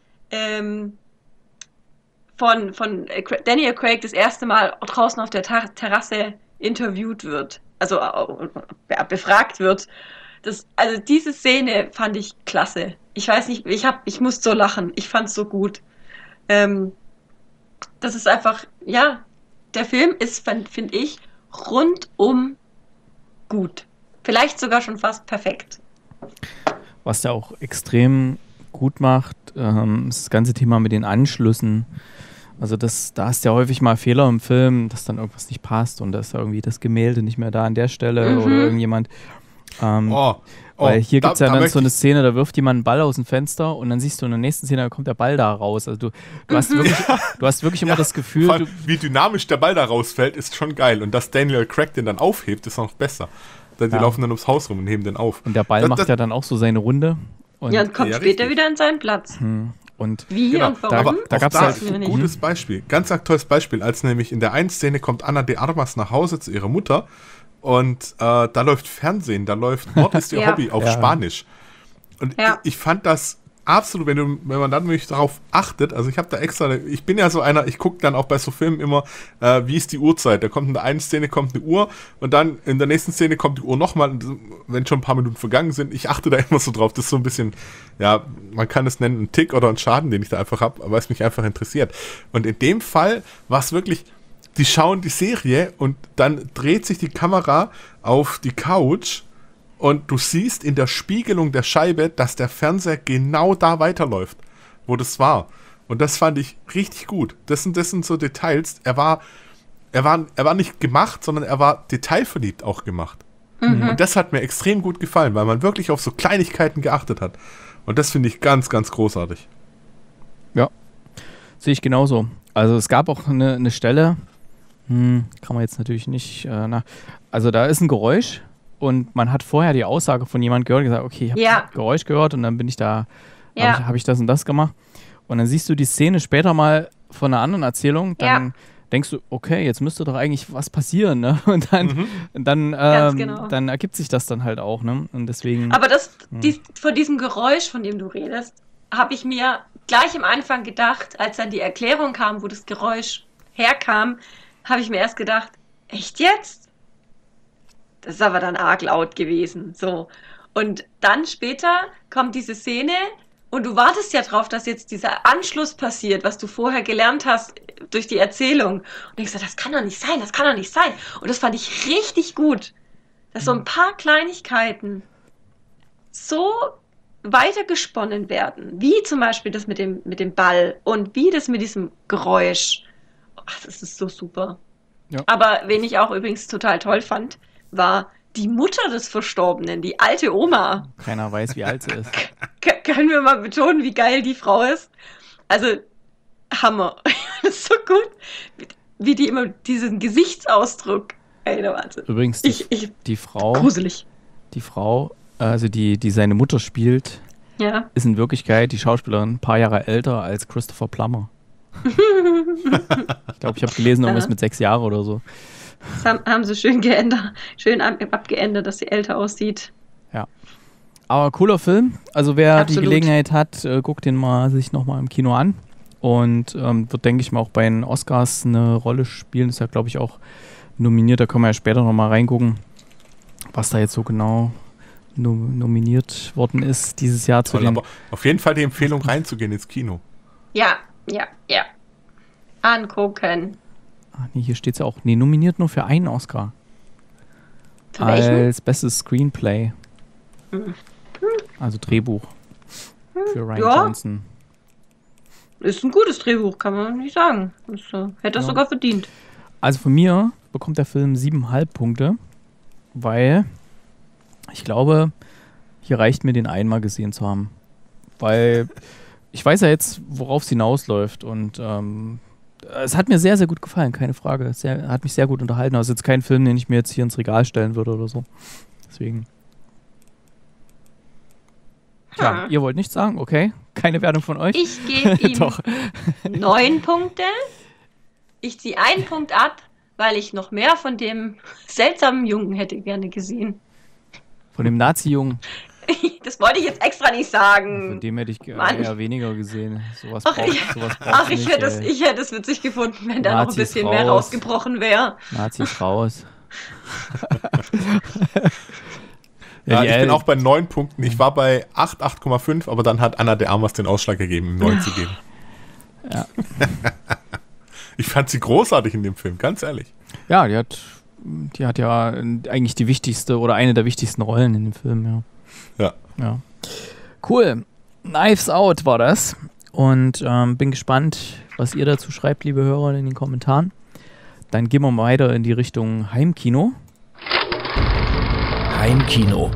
von Daniel Craig das erste Mal draußen auf der Terrasse interviewt wird, also befragt wird. Also diese Szene fand ich klasse. Ich weiß nicht, ich musste so lachen. Ich fand es so gut. Das ist einfach, ja, der Film ist, finde ich, rundum gut. Vielleicht sogar schon fast perfekt.
Was der auch extrem gut macht, ist das ganze Thema mit den Anschlüssen. Also da hast du ja häufig mal Fehler im Film, dass dann irgendwas nicht passt und da ist irgendwie das Gemälde nicht mehr da an der Stelle oder irgendjemand. Weil hier gibt es ja dann so eine Szene, da wirft jemand einen Ball aus dem Fenster und dann siehst du in der nächsten Szene, da kommt der Ball da raus. Also du hast wirklich immer das Gefühl...
Wie dynamisch der Ball da rausfällt, ist schon geil. Und dass Daniel Craig den dann aufhebt, ist noch besser. Die laufen dann ums Haus rum und heben den auf.
Und der Ball macht ja dann auch so seine Runde. Und
kommt später wieder an seinen Platz.
Und
wie und warum?
Aber da gab es halt ein gutes Beispiel, ganz aktuelles Beispiel, als nämlich in der einen Szene kommt Ana de Armas nach Hause zu ihrer Mutter und da läuft Fernsehen, da läuft Mord ist ihr Hobby auf Spanisch. Und ich fand das absolut, wenn man dann wirklich darauf achtet, also ich habe da extra, ich bin ja so einer, ich gucke dann auch bei so Filmen immer, wie ist die Uhrzeit, da kommt in der einen Szene kommt eine Uhr und dann in der nächsten Szene kommt die Uhr nochmal, wenn schon ein paar Minuten vergangen sind, ich achte da immer so drauf, das ist so ein bisschen, ja, man kann es nennen, ein Tick oder ein Schaden, den ich da einfach habe, weil es mich einfach interessiert. Und in dem Fall war es wirklich, die schauen die Serie und dann dreht sich die Kamera auf die Couch und du siehst in der Spiegelung der Scheibe, dass der Fernseher genau da weiterläuft, wo das war. Und das fand ich richtig gut. Das sind so Details. Er war nicht gemacht, sondern er war detailverliebt auch gemacht. Und das hat mir extrem gut gefallen, weil man wirklich auf so Kleinigkeiten geachtet hat. Und das finde ich ganz, ganz großartig.
Ja, sehe ich genauso. Also es gab auch eine Stelle, kann man jetzt natürlich nicht, also da ist ein Geräusch. Und man hat vorher die Aussage von jemandem gehört und gesagt, okay, ich habe das Geräusch gehört und dann bin ich da, habe ich das und das gemacht. Und dann siehst du die Szene später mal von einer anderen Erzählung, dann denkst du, okay, jetzt müsste doch eigentlich was passieren, ne? Und dann ergibt sich das dann halt auch, ne? Und deswegen...
Aber von diesem Geräusch, von dem du redest, habe ich mir gleich am Anfang gedacht, als dann die Erklärung kam, wo das Geräusch herkam, habe ich mir erst gedacht, echt jetzt? Das ist aber dann arg laut gewesen. So. Und dann später kommt diese Szene und du wartest ja drauf, dass jetzt dieser Anschluss passiert, was du vorher gelernt hast durch die Erzählung. Und denkst, das kann doch nicht sein, das kann doch nicht sein. Und das fand ich richtig gut, dass so ein paar Kleinigkeiten so weitergesponnen werden, wie zum Beispiel das mit dem Ball und wie das mit diesem Geräusch. Ach, das ist so super. Ja. Aber wen ich auch übrigens total toll fand, war die Mutter des Verstorbenen, die alte Oma.
Keiner weiß, wie alt sie ist.
Können wir mal betonen, wie geil die Frau ist? Also, Hammer. Das ist so gut. Wie die immer diesen Gesichtsausdruck. Ey, der Wahnsinn.
Übrigens, die Frau.
Gruselig.
Die Frau, also die seine Mutter spielt, ist in Wirklichkeit die Schauspielerin ein paar Jahre älter als Christopher Plummer. Ich glaube, ich habe gelesen, irgendwas mit 6 Jahren oder so.
Das haben sie schön geändert, schön abgeändert, dass sie älter aussieht.
Ja. Aber cooler Film. Also wer die Gelegenheit hat, guckt den sich nochmal im Kino an. Und wird, denke ich mal, auch bei den Oscars eine Rolle spielen. Ist ja, glaube ich, auch nominiert. Da können wir ja später nochmal reingucken, was da jetzt so genau nominiert worden ist dieses Jahr.
Toll, aber auf jeden Fall die Empfehlung reinzugehen ins Kino.
Ja. Angucken.
Ach nee, hier steht es ja auch. Nee, nominiert nur für einen Oscar.
Für welchen?
Als bestes Screenplay. Also Drehbuch. Für Rian Johnson.
Ist ein gutes Drehbuch, kann man nicht sagen. Hätte das sogar verdient.
Also von mir bekommt der Film 7,5 Punkte, weil ich glaube, hier reicht mir, den einmal gesehen zu haben. Weil ich weiß ja jetzt, worauf es hinausläuft und es hat mir sehr, sehr gut gefallen, keine Frage. Hat mich sehr gut unterhalten. Also jetzt kein Film, den ich mir jetzt hier ins Regal stellen würde oder so. Deswegen. Ja, ihr wollt nichts sagen? Okay. Keine Wertung von euch?
Ich gebe ihm 9 Punkte. Ich ziehe einen Punkt ab, weil ich noch mehr von dem seltsamen Jungen hätte gerne gesehen.
Von dem Nazi-Jungen?
Das wollte ich jetzt extra nicht sagen.
Von dem hätte ich eher weniger gesehen. Sowas
ich hätte es witzig gefunden, wenn da noch ein bisschen mehr rausgebrochen wäre.
Nazis raus.
Ja, ich bin auch bei 9 Punkten. Ich war bei 8,5, aber dann hat Ana de Armas den Ausschlag gegeben, 9 zu geben.
Ja.
Ich fand sie großartig in dem Film, ganz ehrlich.
Ja, die hat ja eigentlich die wichtigste oder eine der wichtigsten Rollen in dem Film, ja.
Ja.
Cool. Knives Out war das. Und bin gespannt, was ihr dazu schreibt, liebe Hörer, in den Kommentaren. Dann gehen wir mal weiter in die Richtung Heimkino.
Heimkino.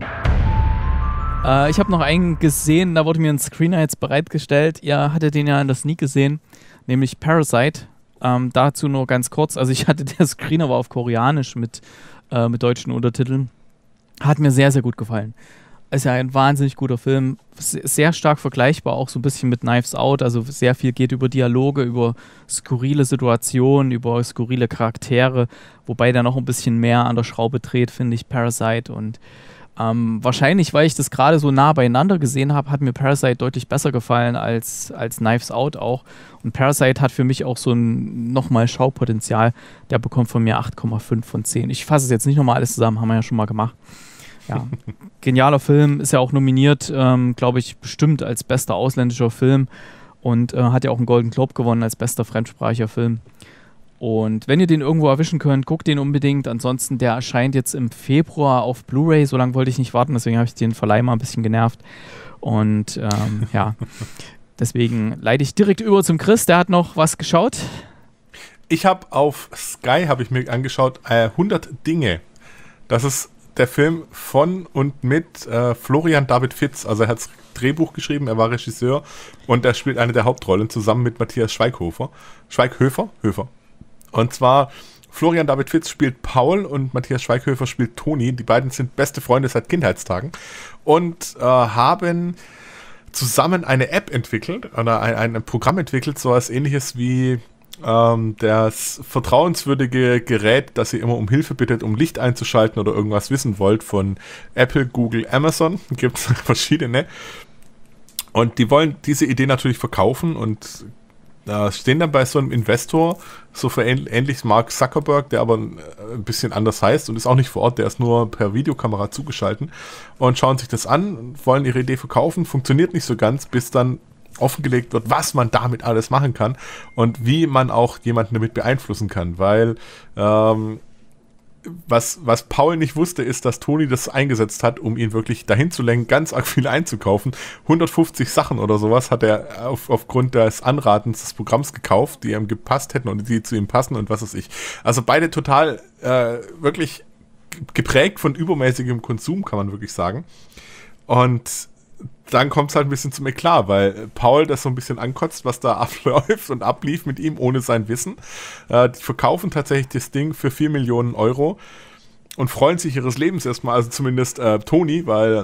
Ich habe noch einen gesehen, da wurde mir ein Screener jetzt bereitgestellt. Ihr hattet den ja in der Sneak gesehen, nämlich Parasite. Dazu nur ganz kurz, also der Screener war auf Koreanisch mit deutschen Untertiteln. Hat mir sehr, sehr gut gefallen. Ist ja ein wahnsinnig guter Film, sehr stark vergleichbar, auch so ein bisschen mit Knives Out, also sehr viel geht über Dialoge, über skurrile Situationen, über skurrile Charaktere, wobei der noch ein bisschen mehr an der Schraube dreht, finde ich, Parasite. Und wahrscheinlich, weil ich das gerade so nah beieinander gesehen habe, hat mir Parasite deutlich besser gefallen als Knives Out auch. Und Parasite hat für mich auch so ein nochmal Schaupotenzial. Der bekommt von mir 8,5 von 10. Ich fasse es jetzt nicht nochmal alles zusammen, haben wir ja schon mal gemacht. Ja, genialer Film, ist ja auch nominiert, glaube ich, bestimmt als bester ausländischer Film und hat ja auch einen Golden Globe gewonnen als bester fremdsprachiger Film. Und wenn ihr den irgendwo erwischen könnt, guckt den unbedingt. Ansonsten, der erscheint jetzt im Februar auf Blu-ray. So lange wollte ich nicht warten, deswegen habe ich den Verleih mal ein bisschen genervt. Und ja, deswegen leite ich direkt über zum Chris. Der hat noch was geschaut.
Ich habe auf Sky, mir angeschaut, 100 Dinge. Das ist der Film von und mit Florian David Fitz. Also er hat das Drehbuch geschrieben, er war Regisseur und er spielt eine der Hauptrollen zusammen mit Matthias Schweighöfer. Und zwar, Florian David Fitz spielt Paul und Matthias Schweighöfer spielt Toni. Die beiden sind beste Freunde seit Kindheitstagen und haben zusammen eine App entwickelt oder ein Programm entwickelt, so als ähnliches wie das vertrauenswürdige Gerät, das ihr immer um Hilfe bittet, um Licht einzuschalten oder irgendwas wissen wollt von Apple, Google, Amazon. Gibt es verschiedene. Und die wollen diese Idee natürlich verkaufen und stehen dann bei so einem Investor, so für ähnlich Mark Zuckerberg, der aber ein bisschen anders heißt und ist auch nicht vor Ort, der ist nur per Videokamera zugeschaltet und schauen sich das an, wollen ihre Idee verkaufen, funktioniert nicht so ganz, bis dann offengelegt wird, was man damit alles machen kann und wie man auch jemanden damit beeinflussen kann, weil was Paul nicht wusste, ist, dass Toni das eingesetzt hat, um ihn wirklich dahin zu lenken, ganz arg viel einzukaufen. 150 Sachen oder sowas hat er aufgrund des Anratens des Programms gekauft, die ihm gepasst hätten und die zu ihm passen und was weiß ich. Also beide total wirklich geprägt von übermäßigem Konsum, kann man wirklich sagen. Und dann kommt es halt ein bisschen zum Eklat, weil Paul das so ein bisschen ankotzt, was da abläuft und ablief mit ihm ohne sein Wissen. Die verkaufen tatsächlich das Ding für 4 Millionen Euro und freuen sich ihres Lebens erstmal, also zumindest Toni, weil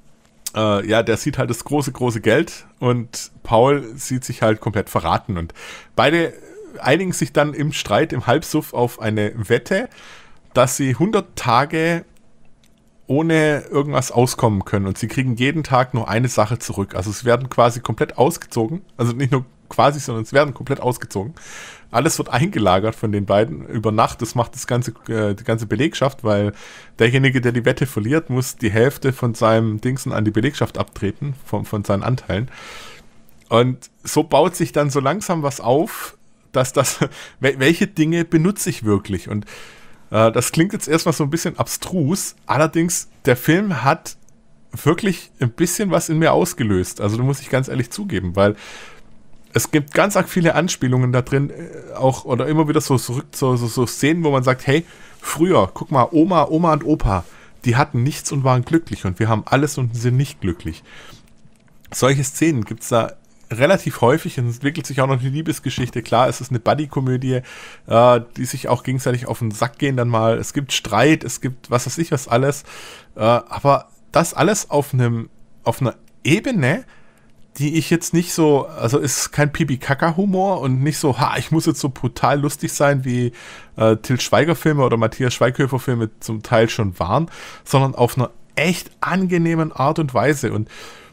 der sieht halt das große, große Geld und Paul sieht sich halt komplett verraten und beide einigen sich dann im Streit, im Halbsuff auf eine Wette, dass sie 100 Tage ohne irgendwas auskommen können und sie kriegen jeden Tag nur eine Sache zurück. Also es werden quasi komplett ausgezogen, also nicht nur quasi, sondern es werden komplett ausgezogen. Alles wird eingelagert von den beiden über Nacht. Das macht die ganze Belegschaft, weil derjenige, der die Wette verliert, muss die Hälfte von seinem Dingsen an die Belegschaft abtreten, von seinen Anteilen. Und so baut sich dann so langsam was auf, dass welche Dinge benutze ich wirklich? Und das klingt jetzt erstmal so ein bisschen abstrus, allerdings der Film hat wirklich ein bisschen was in mir ausgelöst. Also da muss ich ganz ehrlich zugeben, weil es gibt ganz arg viele Anspielungen da drin, auch oder immer wieder so Szenen, wo man sagt, hey, früher, guck mal, Oma und Opa, die hatten nichts und waren glücklich und wir haben alles und sind nicht glücklich. Solche Szenen gibt es da relativ häufig und es entwickelt sich auch noch eine Liebesgeschichte. Klar, es ist eine Buddy-Komödie, die sich auch gegenseitig auf den Sack gehen dann mal. Es gibt Streit, es gibt was weiß ich was alles. Aber das alles auf einer Ebene, die ich jetzt nicht so, also ist kein Pipi-Kaka-Humor und nicht so, ich muss jetzt so brutal lustig sein, wie Til Schweiger-Filme oder Matthias Schweighöfer-Filme zum Teil schon waren, sondern auf einer echt angenehmen Art und Weise. Und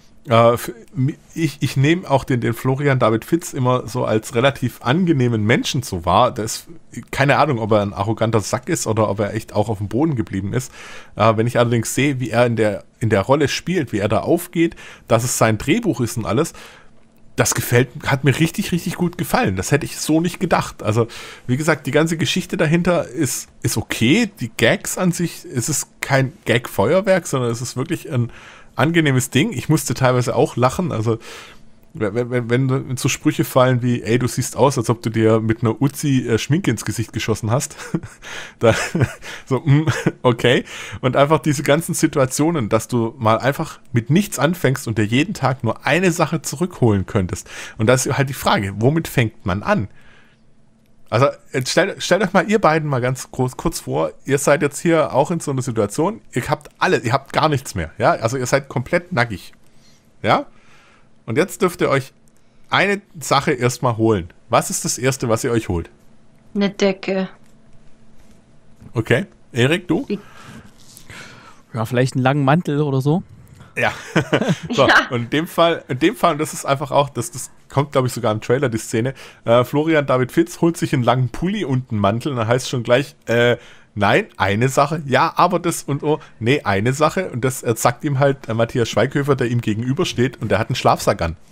ich nehme auch den Florian David Fitz immer so als relativ angenehmen Menschen so wahr. Keine Ahnung, ob er ein arroganter Sack ist oder ob er echt auch auf dem Boden geblieben ist. Wenn ich allerdings sehe, wie er in der Rolle spielt, wie er da aufgeht, dass es sein Drehbuch ist und alles, das hat mir richtig, richtig gut gefallen. Das hätte ich so nicht gedacht. Also, wie gesagt, die ganze Geschichte dahinter ist okay. Die Gags an sich, es ist kein Gag-Feuerwerk, sondern es ist wirklich ein angenehmes Ding. Ich musste teilweise auch lachen. Also Wenn so Sprüche fallen wie, ey, du siehst aus, als ob du dir mit einer Uzi Schminke ins Gesicht geschossen hast. Da, so, okay. Und einfach diese ganzen Situationen, dass du mal einfach mit nichts anfängst und dir jeden Tag nur eine Sache zurückholen könntest. Und da ist halt die Frage, womit fängt man an? Also stellt euch mal ihr beiden mal ganz kurz vor, ihr seid jetzt hier auch in so einer Situation, ihr habt gar nichts mehr, ja, also ihr seid komplett nackig, ja, und jetzt dürft ihr euch eine Sache erstmal holen. Was ist das Erste, was ihr euch holt?
Eine Decke.
Okay, Erik, du?
Ja, vielleicht einen langen Mantel oder so.
Ja. So,
Ja.
und in dem Fall, und das ist einfach auch, das kommt, glaube ich, sogar im Trailer, die Szene, Florian David Fitz holt sich einen langen Pulli und einen Mantel und dann heißt schon gleich, nein, eine Sache, ja, aber das und oh, nee, eine Sache und das sagt ihm halt Matthias Schweighöfer, der ihm gegenübersteht und der hat einen Schlafsack an.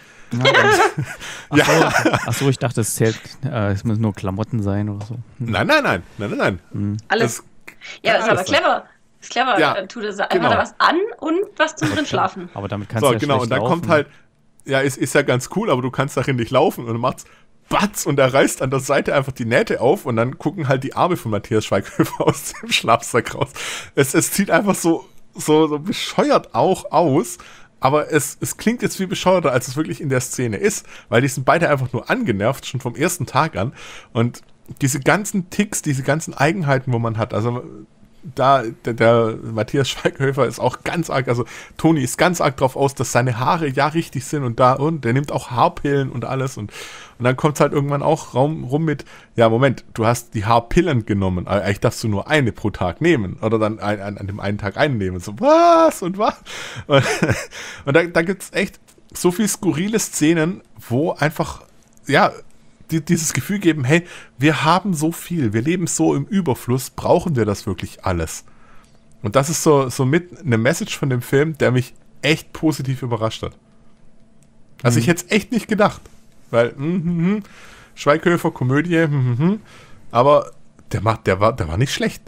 Achso, ich dachte, es müssen nur Klamotten sein oder so.
Nein.
Alles. Ja, das ist aber clever. Das ist clever.
Ja,
Dann tut er einfach
genau.
da was an und was zum drin schlafen.
Aber damit kannst
So,
du ja
genau,
schlecht
und dann
laufen.
kommt halt, ja, ist ja ganz cool, aber du kannst darin nicht laufen und du machst Batz und er reißt an der Seite einfach die Nähte auf und dann gucken halt die Arme von Matthias Schweighöfer aus dem Schlafsack raus. Es sieht einfach so bescheuert auch aus, aber es klingt jetzt viel bescheuerter, als es wirklich in der Szene ist, weil die sind beide einfach nur angenervt, schon vom ersten Tag an und diese ganzen Ticks, diese ganzen Eigenheiten, wo man hat, also da, der Matthias Schweighöfer ist auch ganz arg, also Toni ist ganz arg drauf aus, dass seine Haare ja richtig sind und der nimmt auch Haarpillen und alles und dann kommt es halt irgendwann auch rum mit, ja Moment, du hast die Haarpillen genommen, aber eigentlich darfst du nur eine pro Tag nehmen oder dann an dem einen Tag einnehmen, so was und was und da gibt es echt so viel skurrile Szenen, wo einfach, ja, dieses Gefühl geben, hey, wir haben so viel, wir leben so im Überfluss, brauchen wir das wirklich alles? Und das ist so mit eine Message von dem Film, der mich echt positiv überrascht hat. Also ich hätte es echt nicht gedacht, weil Schweighöfer, Komödie, aber der war nicht schlecht.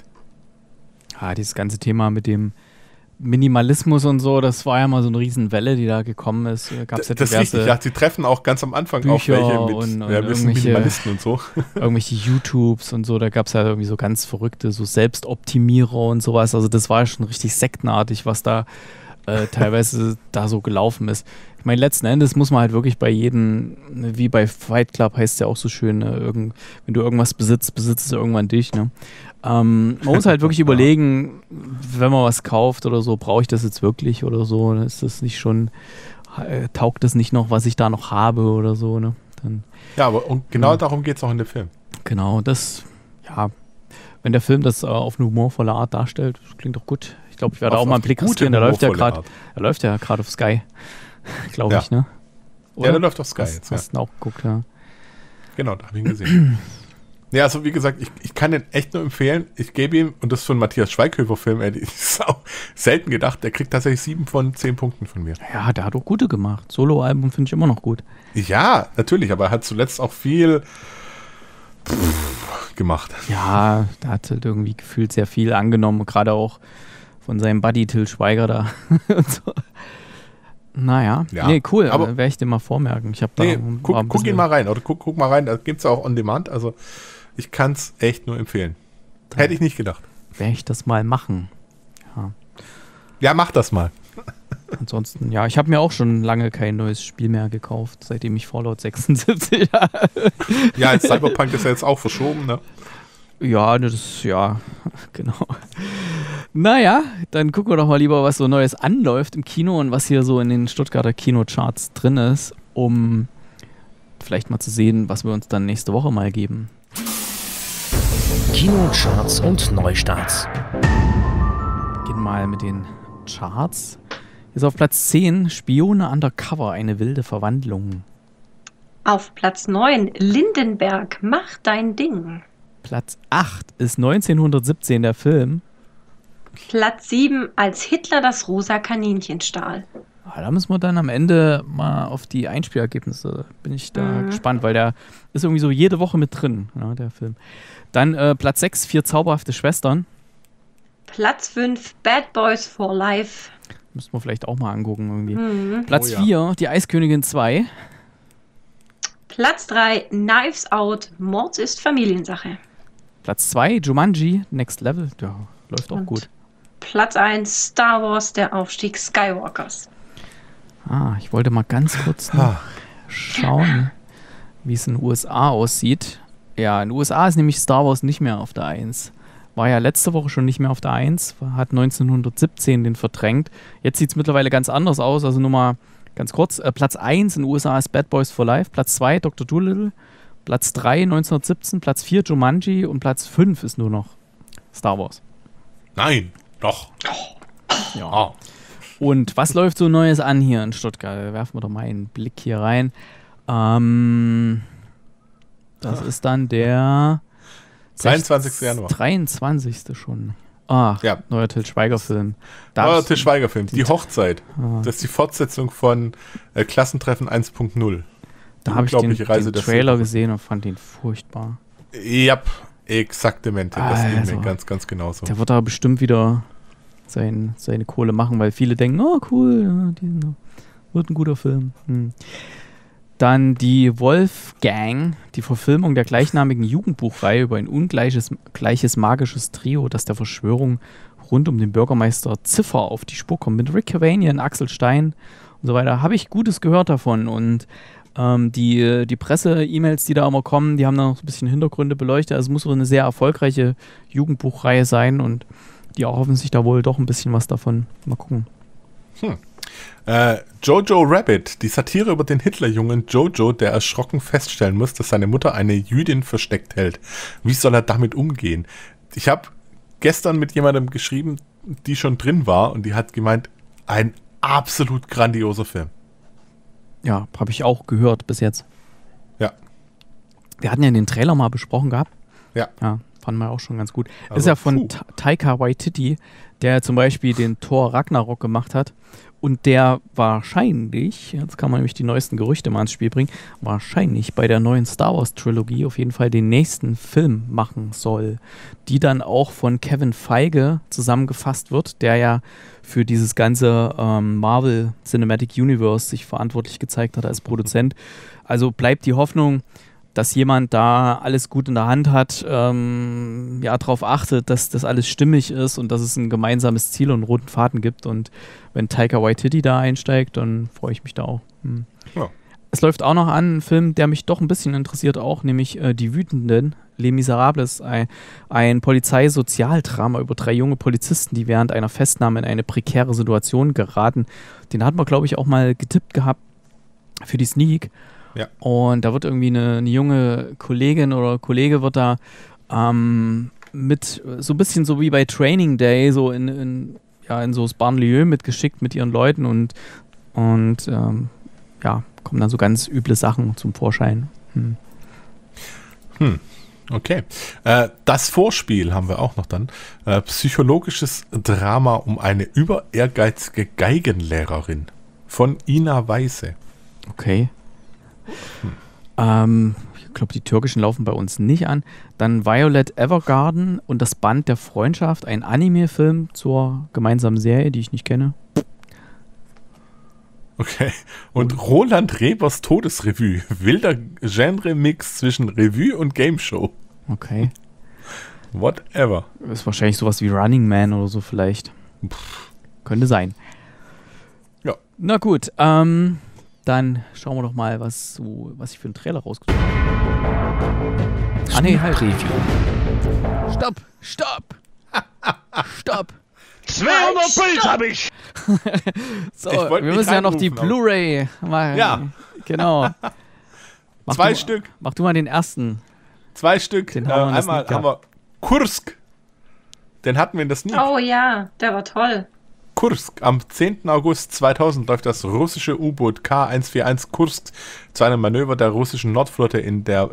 Ja, dieses ganze Thema mit dem Minimalismus und so, das war ja mal so eine Riesenwelle, die da gekommen ist. Gab's ja
das ist richtig, ja, sie treffen auch ganz am Anfang
Bücher
auch welche mit
und
Minimalisten und so.
Irgendwelche YouTubes und so, da gab es ja irgendwie so ganz verrückte, so Selbstoptimierer und sowas. Also das war ja schon richtig sektenartig, was da teilweise da so gelaufen ist. Ich meine, letzten Endes muss man halt wirklich bei jedem, wie bei Fight Club heißt es ja auch so schön, wenn du irgendwas besitzt es irgendwann dich, ne? Man muss halt wirklich überlegen, wenn man was kauft oder so, brauche ich das jetzt wirklich oder so? Ist das nicht schon, taugt das nicht noch, was ich da noch habe oder so, ne? Dann,
ja, aber genau darum geht es auch in dem Film.
Genau, das, ja, wenn der Film das auf eine humorvolle Art darstellt, das klingt doch gut. Ich glaube, ich werde auch mal einen Blick riskieren, der läuft ja gerade auf Sky, glaube ich, ne? Oder?
Ja, der läuft auf Sky jetzt,
Hast du ihn auch geguckt, ja.
Genau, da habe ich ihn gesehen. Ja, also wie gesagt, ich kann den echt nur empfehlen. Ich gebe ihm, und das ist für einen Matthias Schweighöfer-Film, ich ist auch selten gedacht, der kriegt tatsächlich 7 von 10 Punkten von mir.
Ja, der hat auch gute gemacht. Solo-Album finde ich immer noch gut.
Ja, natürlich, aber er hat zuletzt auch viel gemacht.
Ja, der hat halt irgendwie gefühlt sehr viel angenommen, gerade auch von seinem Buddy Till Schweiger da und so. Naja,
ja,
nee, cool,
aber
werde ich dir mal vormerken. Ich hab da
guck ihn mal rein, oder guck mal rein, da gibt es ja auch On Demand, also ich kann es echt nur empfehlen. Hätte ich nicht gedacht.
Werde ich das mal machen.
Ja, mach das mal.
Ansonsten, ja, ich habe mir auch schon lange kein neues Spiel mehr gekauft, seitdem ich Fallout 76 habe.
Ja, als Cyberpunk ist ja jetzt auch verschoben, ne?
Ja, genau. Naja, dann gucken wir doch mal lieber, was so Neues anläuft im Kino und was hier so in den Stuttgarter Kinocharts drin ist, um vielleicht mal zu sehen, was wir uns dann nächste Woche mal geben.
Kinocharts und Neustarts.
Beginnen mal mit den Charts. Hier ist auf Platz 10 Spione Undercover, eine wilde Verwandlung.
Auf Platz 9 Lindenberg, mach dein Ding.
Platz 8 ist 1917 der Film.
Platz 7 als Hitler das rosa Kaninchen stahl.
Da müssen wir dann am Ende mal auf die Einspielergebnisse, bin ich da gespannt, weil der ist irgendwie so jede Woche mit drin, ja, der Film. Dann Platz 6, 4 zauberhafte Schwestern.
Platz 5 Bad Boys for Life.
Müssen wir vielleicht auch mal angucken irgendwie. Platz 4, die Eiskönigin 2.
Platz 3, Knives Out, Mord ist Familiensache.
Platz 2, Jumanji, Next Level. Ja, läuft auch gut.
Platz 1, Star Wars, der Aufstieg Skywalkers.
Ich wollte mal ganz kurz noch schauen, wie es in den USA aussieht. Ja, in den USA ist nämlich Star Wars nicht mehr auf der 1. War ja letzte Woche schon nicht mehr auf der 1, hat 1917 den verdrängt. Jetzt sieht es mittlerweile ganz anders aus, also nur mal ganz kurz. Platz 1 in den USA ist Bad Boys for Life, Platz 2 Dr. Dolittle, Platz 3 1917, Platz 4 Jumanji und Platz 5 ist nur noch Star Wars.
Nein, doch.
Ja. Und was läuft so Neues an hier in Stuttgart? Werfen wir doch mal einen Blick hier rein. Das ist dann der
23. Januar.
23. schon. Neuer Til Schweiger-Film.
Neuer Til Schweiger-Film, Die Hochzeit. Das ist die Fortsetzung von Klassentreffen 1.0.
Da habe ich den Trailer gesehen und fand ihn furchtbar.
Ja, exaktamente. Das geht mir ganz, ganz genauso.
Der wird da bestimmt wieder seine Kohle machen, weil viele denken, oh cool, wird ein guter Film. Dann die Wolfgang, die Verfilmung der gleichnamigen Jugendbuchreihe über ein ungleiches magisches Trio, das der Verschwörung rund um den Bürgermeister Ziffer auf die Spur kommt. Mit Rick Cavanian, Axel Stein und so weiter. Habe ich Gutes gehört davon. Und die Presse-E-Mails, die da immer kommen, die haben da noch ein bisschen Hintergründe beleuchtet. Also es muss wohl eine sehr erfolgreiche Jugendbuchreihe sein und die erhoffen sich da wohl doch ein bisschen was davon. Mal gucken.
Jojo Rabbit, die Satire über den Hitlerjungen Jojo, der erschrocken feststellen muss, dass seine Mutter eine Jüdin versteckt hält. Wie soll er damit umgehen? Ich habe gestern mit jemandem geschrieben, die schon drin war und die hat gemeint, ein absolut grandioser Film.
Ja, habe ich auch gehört bis jetzt.
Ja.
Wir hatten ja den Trailer mal besprochen gehabt.
Ja.
Fanden wir auch schon ganz gut.
Also,
ist ja von Taika Waititi, der zum Beispiel den Thor Ragnarok gemacht hat und der wahrscheinlich, jetzt kann man nämlich die neuesten Gerüchte mal ins Spiel bringen, wahrscheinlich bei der neuen Star Wars Trilogie auf jeden Fall den nächsten Film machen soll, die dann auch von Kevin Feige zusammengefasst wird, der ja für dieses ganze Marvel Cinematic Universe sich verantwortlich gezeigt hat als Produzent. Also bleibt die Hoffnung, dass jemand da alles gut in der Hand hat, darauf achtet, dass das alles stimmig ist und dass es ein gemeinsames Ziel und einen roten Faden gibt. Und wenn Taika Waititi da einsteigt, dann freue ich mich da auch.
Ja.
Es läuft auch noch an, ein Film, der mich doch ein bisschen interessiert auch, nämlich Die Wütenden, Les Miserables, ein Polizeisozialdrama über 3 junge Polizisten, die während einer Festnahme in eine prekäre Situation geraten. Den hatten wir, glaube ich, auch mal getippt gehabt für die Sneak.
Ja.
Und da wird irgendwie eine junge Kollegin oder Kollege wird da mit so ein bisschen so wie bei Training Day so in so das Banlieue mitgeschickt mit ihren Leuten und kommen dann so ganz üble Sachen zum Vorschein.
Okay. Das Vorspiel haben wir auch noch dann. Psychologisches Drama um eine überehrgeizige Geigenlehrerin von Ina Weise.
Okay. Ich glaube, die türkischen laufen bei uns nicht an. Dann Violet Evergarden und das Band der Freundschaft, ein Anime-Film zur gemeinsamen Serie, die ich nicht kenne.
Okay. Und Roland Rebers Todesrevue. Wilder Genre-Mix zwischen Revue und Game Show.
Okay.
Whatever.
Ist wahrscheinlich sowas wie Running Man oder so vielleicht. Könnte sein.
Ja.
Na gut, dann schauen wir doch mal, was ich für einen Trailer rausgesucht habe. Halt. Review. Stopp!
200 Bild habe ich!
So, wir müssen ja noch die Blu-ray machen.
Ja.
Genau.
Zwei Stück.
Mach du mal den ersten.
2 Stück.
Den haben wir
Einmal haben wir Kursk. Den hatten wir in der Sneak.
Oh ja, der war toll.
Kursk. Am 10. August 2000 läuft das russische U-Boot K141 Kursk zu einem Manöver der russischen Nordflotte in der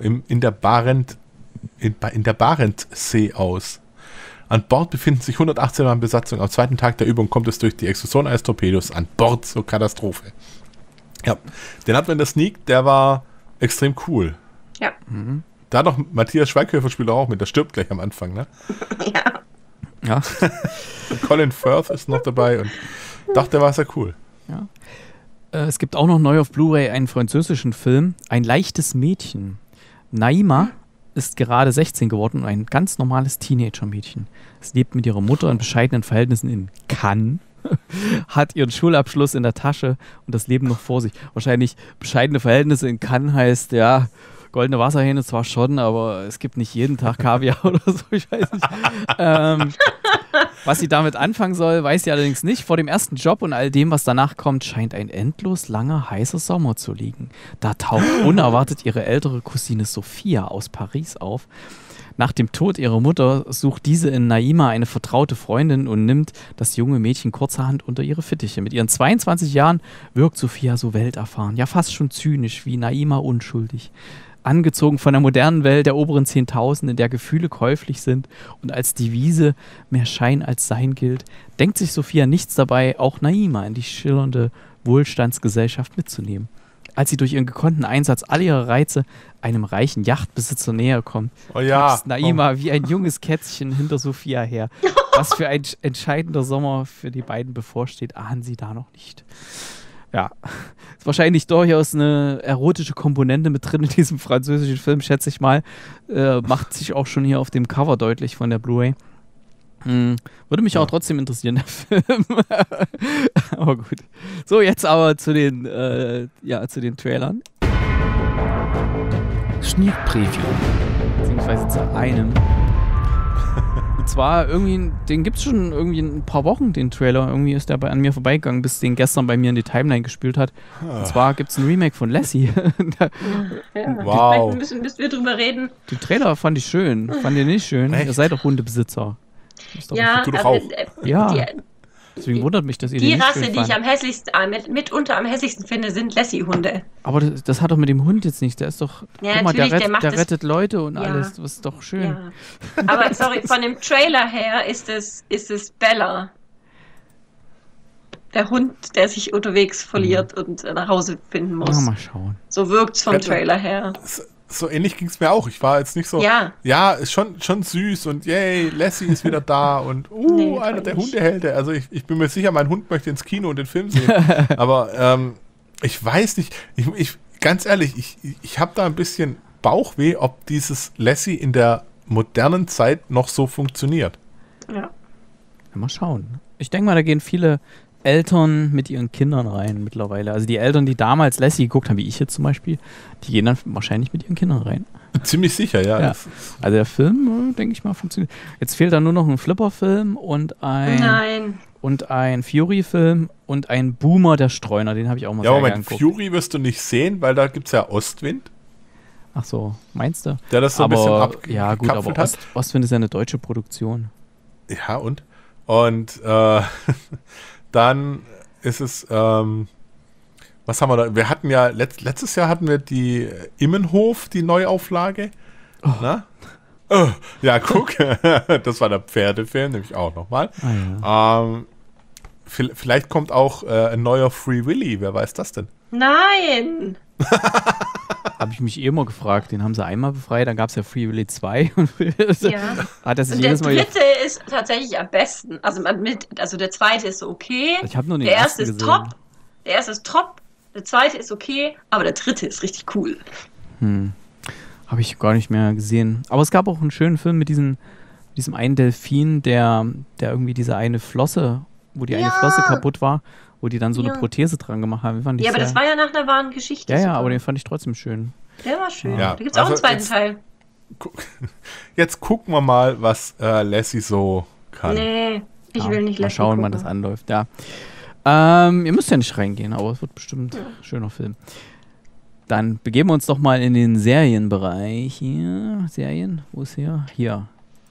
Barentssee aus. An Bord befinden sich 118 Mann Besatzung. Am zweiten Tag der Übung kommt es durch die Explosion eines Torpedos an Bord zur Katastrophe. Ja, den hatten wir in der Sneak, der war extrem cool.
Ja.
Da hat noch Matthias Schweighöfer spielt auch mit, der stirbt gleich am Anfang, ne?
Ja.
Ja.
Colin Firth ist noch dabei und Doch, der war sehr cool.
Ja. Es gibt auch noch neu auf Blu-ray einen französischen Film, Ein leichtes Mädchen. Naima ist gerade 16 geworden und ein ganz normales Teenager-Mädchen. Es lebt mit ihrer Mutter in bescheidenen Verhältnissen in Cannes, hat ihren Schulabschluss in der Tasche und das Leben noch vor sich. Wahrscheinlich bescheidene Verhältnisse in Cannes heißt, ja, goldene Wasserhähne zwar schon, aber es gibt nicht jeden Tag Kaviar oder so, ich weiß nicht. Was sie damit anfangen soll, weiß sie allerdings nicht. Vor dem ersten Job und all dem, was danach kommt, scheint ein endlos langer, heißer Sommer zu liegen. Da taucht unerwartet ihre ältere Cousine Sophia aus Paris auf. Nach dem Tod ihrer Mutter sucht diese in Naima eine vertraute Freundin und nimmt das junge Mädchen kurzerhand unter ihre Fittiche. Mit ihren 22 Jahren wirkt Sophia so welterfahren, ja fast schon zynisch, wie Naima unschuldig. Angezogen von der modernen Welt der oberen 10.000, in der Gefühle käuflich sind und als Devise mehr Schein als Sein gilt, denkt sich Sophia nichts dabei, auch Naima in die schillernde Wohlstandsgesellschaft mitzunehmen. Als sie durch ihren gekonnten Einsatz all ihrer Reize einem reichen Yachtbesitzer näher kommt, wächst Naima wie ein junges Kätzchen hinter Sophia her. Was für ein entscheidender Sommer für die beiden bevorsteht, ahnen sie da noch nicht. Ja, ist wahrscheinlich durchaus eine erotische Komponente mit drin in diesem französischen Film, schätze ich mal. Macht sich auch schon hier auf dem Cover deutlich von der Blu-ray. Würde mich auch trotzdem interessieren, der Film. Aber gut. So, jetzt aber zu den Trailern.
Sneak Preview.
Beziehungsweise zu einem. Und zwar irgendwie, den gibt es schon irgendwie ein paar Wochen, den Trailer. Irgendwie ist der an mir vorbeigegangen, bis den gestern bei mir in die Timeline gespielt hat. Und zwar gibt es ein Remake von Lassie.
Wow. Müssen wir drüber reden.
Den Trailer fand ich schön. Fand ihr nicht schön? Echt? Ihr seid doch Hundebesitzer.
Ja,
du doch auch.
Deswegen wundert mich, dass ihr
die
den nicht
Rasse,
schön
die ich mitunter am hässlichsten finde, sind Lassie-Hunde.
Aber das hat doch mit dem Hund jetzt nicht. Der ist doch,
ja,
guck mal, der rettet Leute und alles. Das ist doch schön.
Ja. Aber sorry, von dem Trailer her ist es Bella. Der Hund, der sich unterwegs verliert und nach Hause finden muss.
Mal schauen.
So wirkt es vom Trailer her.
So ähnlich ging es mir auch. Ich war jetzt nicht so, ja, ist schon süß und yay, Lassie ist wieder da und einer der Hundehelde. Also ich bin mir sicher, mein Hund möchte ins Kino und den Film sehen. Aber ich weiß nicht, ich ganz ehrlich, ich habe da ein bisschen Bauchweh, ob dieses Lassie in der modernen Zeit noch so funktioniert.
Ja.
Mal schauen. Ich denke mal, da gehen viele Eltern mit ihren Kindern rein mittlerweile. Also die Eltern, die damals Lassie geguckt haben, wie ich jetzt zum Beispiel, die gehen dann wahrscheinlich mit ihren Kindern rein.
Ziemlich sicher, ja.
Also der Film, denke ich mal, funktioniert. Jetzt fehlt da nur noch ein Flipper-Film und ein Fury-Film und ein Boomer, der Streuner. Den habe ich auch mal sehr gern geguckt.
Fury wirst du nicht sehen, weil da gibt es ja Ostwind.
Ach so, meinst du?
Der das so ein bisschen abgekapfelt
ja, gut, aber
hat.
Ostwind ist ja eine deutsche Produktion.
Ja, und dann ist es, was haben wir da? Wir hatten ja, letztes Jahr hatten wir die Immenhof, die Neuauflage.
Oh.
Na? Oh, ja, guck. Das war der Pferdefilm, nämlich auch nochmal. Vielleicht kommt auch ein neuer Free Willy, wer weiß das denn?
Nein!
Habe ich mich immer gefragt. Den haben sie einmal befreit, dann gab es ja Free Willy 2. Hat das
und der dritte ist tatsächlich am besten. Also der zweite ist okay.
Ich habe nur den
der erste
gesehen.
Ist top. Der erste ist top. Der zweite ist okay. Aber der dritte ist richtig cool.
Habe ich gar nicht mehr gesehen. Aber es gab auch einen schönen Film mit diesem einen Delfin, der irgendwie diese eine Flosse, wo die eine Flosse kaputt war, wo die dann so eine Prothese dran gemacht haben.
Aber das war ja nach einer wahren Geschichte.
Ja, aber den fand ich trotzdem schön.
Der war schön.
Ja.
Da gibt es auch einen zweiten Teil.
Jetzt gucken wir mal, was Lassie so kann.
Nee, ich will nicht Lassie
mal schauen,
gucken.
wann das anläuft. Ja. Ihr müsst ja nicht reingehen, aber es wird bestimmt ein schöner Film. Dann begeben wir uns doch mal in den Serienbereich. Hier, Serien, wo ist hier? Hier.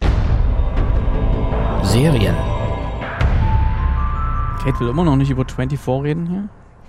Serien.
Kate will immer noch nicht über 24 reden hier.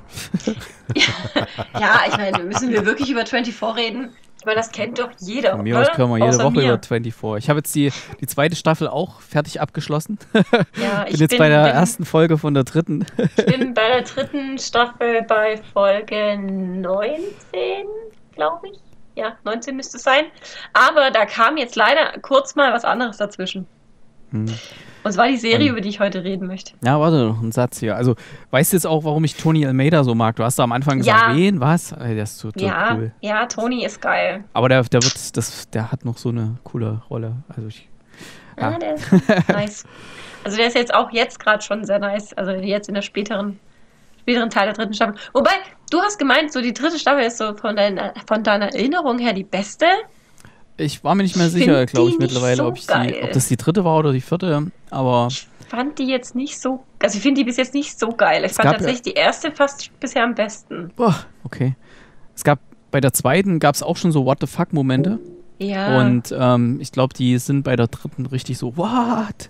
Ja, ich meine, müssen wir wirklich über 24 reden? Ich meine, das kennt doch jeder.
Von mir aus können wir jede Woche über 24. Ich habe jetzt die zweite Staffel auch fertig abgeschlossen.
Ja,
bin jetzt bei der ersten Folge von der dritten.
Ich bin bei der dritten Staffel bei Folge 19, glaube ich. Ja, 19 müsste es sein. Aber da kam jetzt leider kurz mal was anderes dazwischen. Und es war die Serie, über die ich heute reden möchte.
Ja, warte noch, ein Satz hier. Also, weißt du jetzt auch, warum ich Tony Almeida so mag? Du hast da am Anfang gesagt, wen? Was? Ey, der ist so cool.
Ja, Tony ist geil.
Aber der hat noch so eine coole Rolle. Also
ja, der ist nice. Also der ist jetzt gerade schon sehr nice. Also jetzt in der späteren Teil der 3. Staffel. Wobei, du hast gemeint, so die 3. Staffel ist so von deiner Erinnerung her die beste.
Ich war mir nicht mehr sicher, glaube ich, mittlerweile,
so
ob das die 3. war oder die 4. Aber
ich fand die jetzt nicht so, also ich finde die bis jetzt nicht so geil. Ich fand tatsächlich die erste fast bisher am besten.
Boah, okay. Es gab bei der 2. gab es auch schon so What-the-fuck-Momente.
Ja.
Und ich glaube, die sind bei der 3. richtig so, what?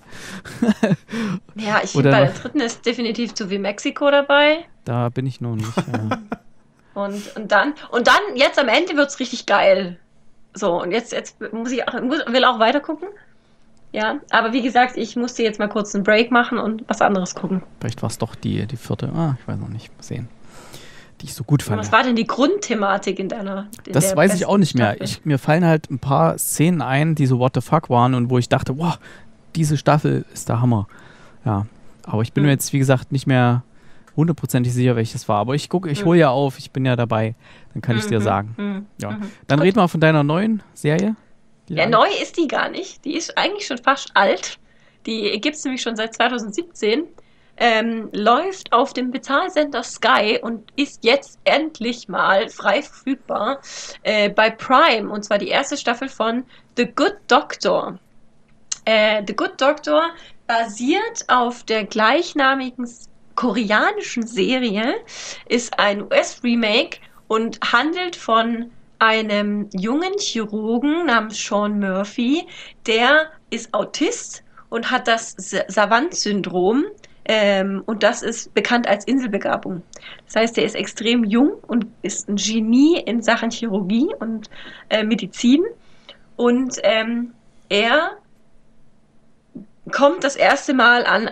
Ja, ich finde, bei der 3. ist definitiv zu viel Mexiko dabei.
Da bin ich noch nicht. Ja.
und dann, jetzt am Ende wird es richtig geil. So, und jetzt will auch weiter gucken. Ja, aber wie gesagt, ich musste jetzt mal kurz einen Break machen und was anderes gucken.
Vielleicht war es doch die 4. Ich weiß noch nicht. Mal sehen. Die ich so gut fand.
Was war denn die Grundthematik in deiner?
Das weiß ich auch nicht mehr. Mir fallen halt ein paar Szenen ein, die so what the fuck waren und wo ich dachte, wow, diese Staffel ist der Hammer. Ja, aber ich bin mir jetzt, wie gesagt, nicht mehr hundertprozentig sicher, welches war. Aber ich hole ja auf, ich bin ja dabei. Dann kann ich dir sagen. Ja. Dann reden wir von deiner neuen Serie.
Ja, neu ist die gar nicht. Die ist eigentlich schon fast alt. Die gibt es nämlich schon seit 2017. Läuft auf dem Bezahlsender Sky und ist jetzt endlich mal frei verfügbar bei Prime. Und zwar die erste Staffel von The Good Doctor. The Good Doctor basiert auf der gleichnamigen koreanischen Serie, ist ein US-Remake und handelt von einem jungen Chirurgen namens Sean Murphy, der ist Autist und hat das Savant-Syndrom. Und das ist bekannt als Inselbegabung. Das heißt, er ist extrem jung und ist ein Genie in Sachen Chirurgie und Medizin. Und er kommt das erste Mal an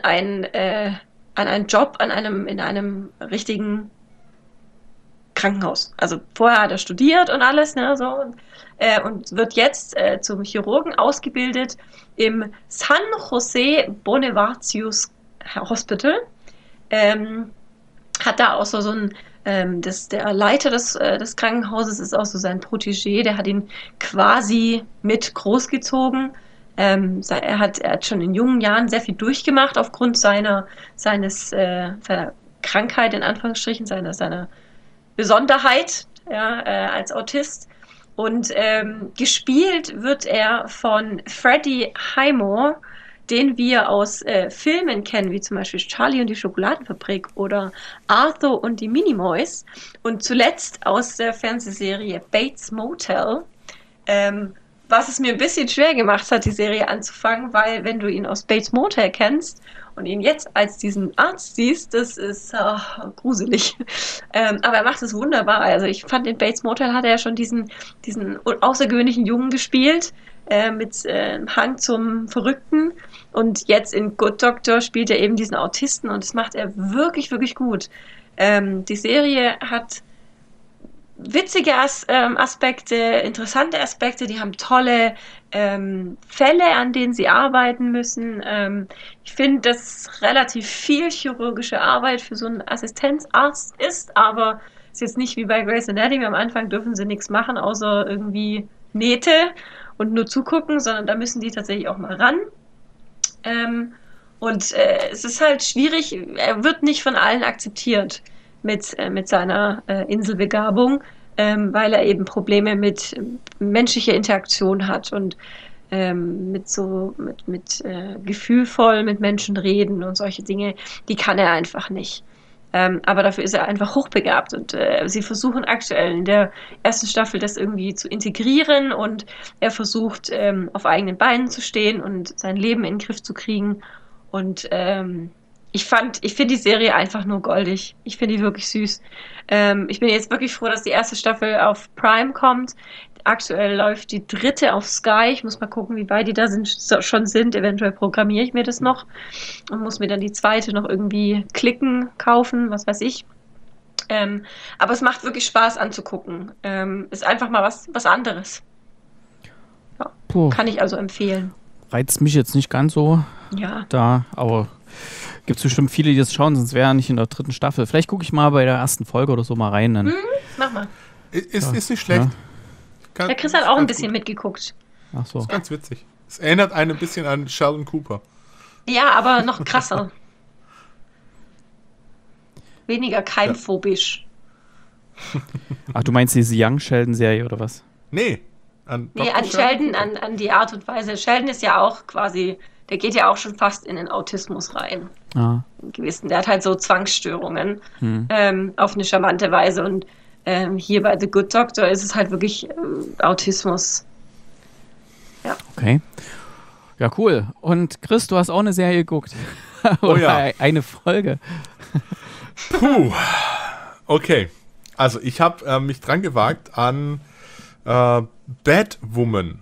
einen Job in einem richtigen Krankenhaus. Also vorher hat er studiert und alles, ne, so, und wird jetzt zum Chirurgen ausgebildet im San Jose Bonifacius Hospital. Hat da auch so ein der Leiter des Krankenhauses ist auch so sein Protégé, der hat ihn quasi mit großgezogen. Er hat schon in jungen Jahren sehr viel durchgemacht aufgrund seiner Krankheit, in Anführungsstrichen, seiner Besonderheit, ja, als Autist. Und gespielt wird er von Freddie Highmore, den wir aus Filmen kennen, wie zum Beispiel Charlie und die Schokoladenfabrik oder Arthur und die Minimoys. Und zuletzt aus der Fernsehserie Bates Motel, was es mir ein bisschen schwer gemacht hat, die Serie anzufangen, weil wenn du ihn aus Bates Motel kennst und ihn jetzt als diesen Arzt siehst, das ist gruselig. Aber er macht es wunderbar. Also ich fand, in Bates Motel hat er ja schon diesen außergewöhnlichen Jungen gespielt, mit Hang zum Verrückten. Und jetzt in Good Doctor spielt er eben diesen Autisten und das macht er wirklich, wirklich gut. Die Serie hat witzige Aspekte, interessante Aspekte, die haben tolle Fälle, an denen sie arbeiten müssen. Ich finde, dass relativ viel chirurgische Arbeit für so einen Assistenzarzt ist, aber es ist jetzt nicht wie bei Grey's Anatomy, am Anfang dürfen sie nichts machen, außer irgendwie Nähte und nur zugucken, sondern da müssen die tatsächlich auch mal ran. Es ist halt schwierig, er wird nicht von allen akzeptiert mit seiner Inselbegabung, weil er eben Probleme mit menschlicher Interaktion hat und mit gefühlvoll mit Menschen reden und solche Dinge, die kann er einfach nicht. Aber dafür ist er einfach hochbegabt und sie versuchen aktuell in der ersten Staffel das irgendwie zu integrieren und er versucht auf eigenen Beinen zu stehen und sein Leben in den Griff zu kriegen und ich finde die Serie einfach nur goldig. Ich finde die wirklich süß. Ich bin jetzt wirklich froh, dass die erste Staffel auf Prime kommt. Aktuell läuft die 3. auf Sky. Ich muss mal gucken, wie weit die da schon sind. Eventuell programmiere ich mir das noch und muss mir dann die 2. noch irgendwie klicken, kaufen, was weiß ich. Aber es macht wirklich Spaß anzugucken. Ist einfach mal was anderes. Ja. Kann ich also empfehlen.
Reizt mich jetzt nicht ganz so.
Ja.
da, aber gibt es bestimmt viele, die das schauen, sonst wäre er nicht in der 3. Staffel. Vielleicht gucke ich mal bei der 1. Folge oder so mal rein. Dann.
Mach mal.
Ist nicht schlecht.
Ja.
Der Chris hat auch ein bisschen mitgeguckt.
Ach so.
Ist ganz witzig. Es erinnert einen ein bisschen an Sheldon Cooper.
Ja, aber noch krasser. Weniger keimphobisch.
Ach, du meinst diese Young Sheldon-Serie oder was?
Nee. An
Sheldon, an die Art und Weise. Sheldon ist ja auch quasi, der geht ja auch schon fast in den Autismus rein.
Ah.
Der hat halt so Zwangsstörungen auf eine charmante Weise. Und hier bei The Good Doctor ist es halt wirklich Autismus. Ja.
Okay. Ja, cool. Und Chris, du hast auch eine Serie geguckt.
Oh ja.
Eine Folge.
Puh. Okay. Also ich habe mich dran gewagt an Batwoman.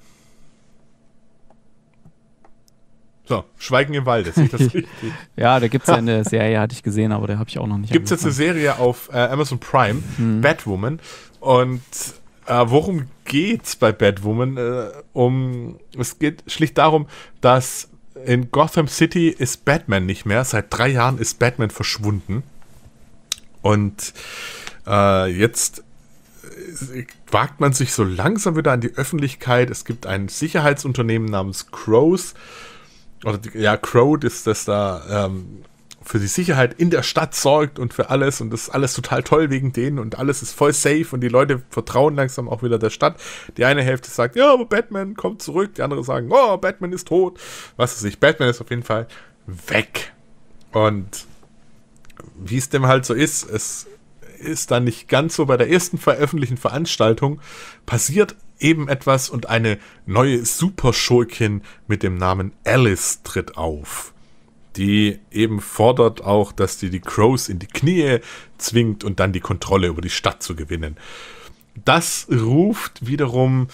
So, Schweigen im Walde, sehe ich das richtig?
Ja, da gibt es ja eine Serie, hatte ich gesehen, aber der habe ich auch noch nicht
Gibt es jetzt eine Serie auf Amazon Prime, Batwoman. Und worum geht's bei Batwoman? Es geht schlicht darum, dass in Gotham City ist Batman nicht mehr. Seit 3 Jahren ist Batman verschwunden. Und jetzt wagt man sich so langsam wieder an die Öffentlichkeit. Es gibt ein Sicherheitsunternehmen namens Crows. Crow ist das da für die Sicherheit in der Stadt sorgt und für alles. Und das ist alles total toll wegen denen und alles ist voll safe und die Leute vertrauen langsam auch wieder der Stadt. Die eine Hälfte sagt, ja, aber Batman kommt zurück. Die andere sagen, oh, Batman ist tot. Was weiß ich, Batman ist auf jeden Fall weg. Und wie es dem halt so ist, es ist dann nicht ganz so. Bei der ersten veröffentlichten Veranstaltung passiert eben etwas und eine neue Superschurkin mit dem Namen Alice tritt auf, die eben fordert auch, dass die Crows in die Knie zwingt und dann die Kontrolle über die Stadt zu gewinnen. Das ruft wiederum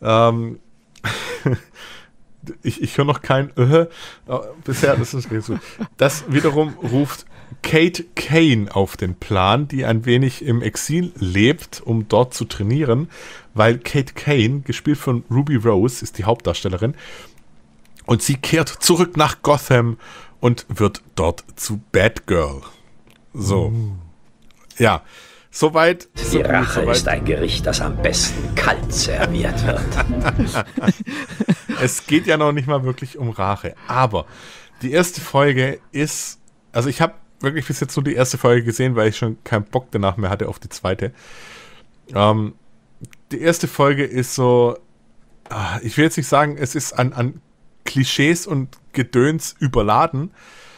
ich höre noch kein bisher, das ist nicht so. Das wiederum ruft Kate Kane auf den Plan, die ein wenig im Exil lebt, um dort zu trainieren, weil Kate Kane, gespielt von Ruby Rose, ist die Hauptdarstellerin und sie kehrt zurück nach Gotham und wird dort zu Batgirl. So. Ja. Soweit.
Die Rache ist ein Gericht, das am besten kalt serviert wird.
Es geht ja noch nicht mal wirklich um Rache. Aber die erste Folge ist, also ich habe wirklich bis jetzt nur die erste Folge gesehen, weil ich schon keinen Bock danach mehr hatte auf die zweite. Die erste Folge ist so, ich will jetzt nicht sagen, es ist an Klischees und Gedöns überladen.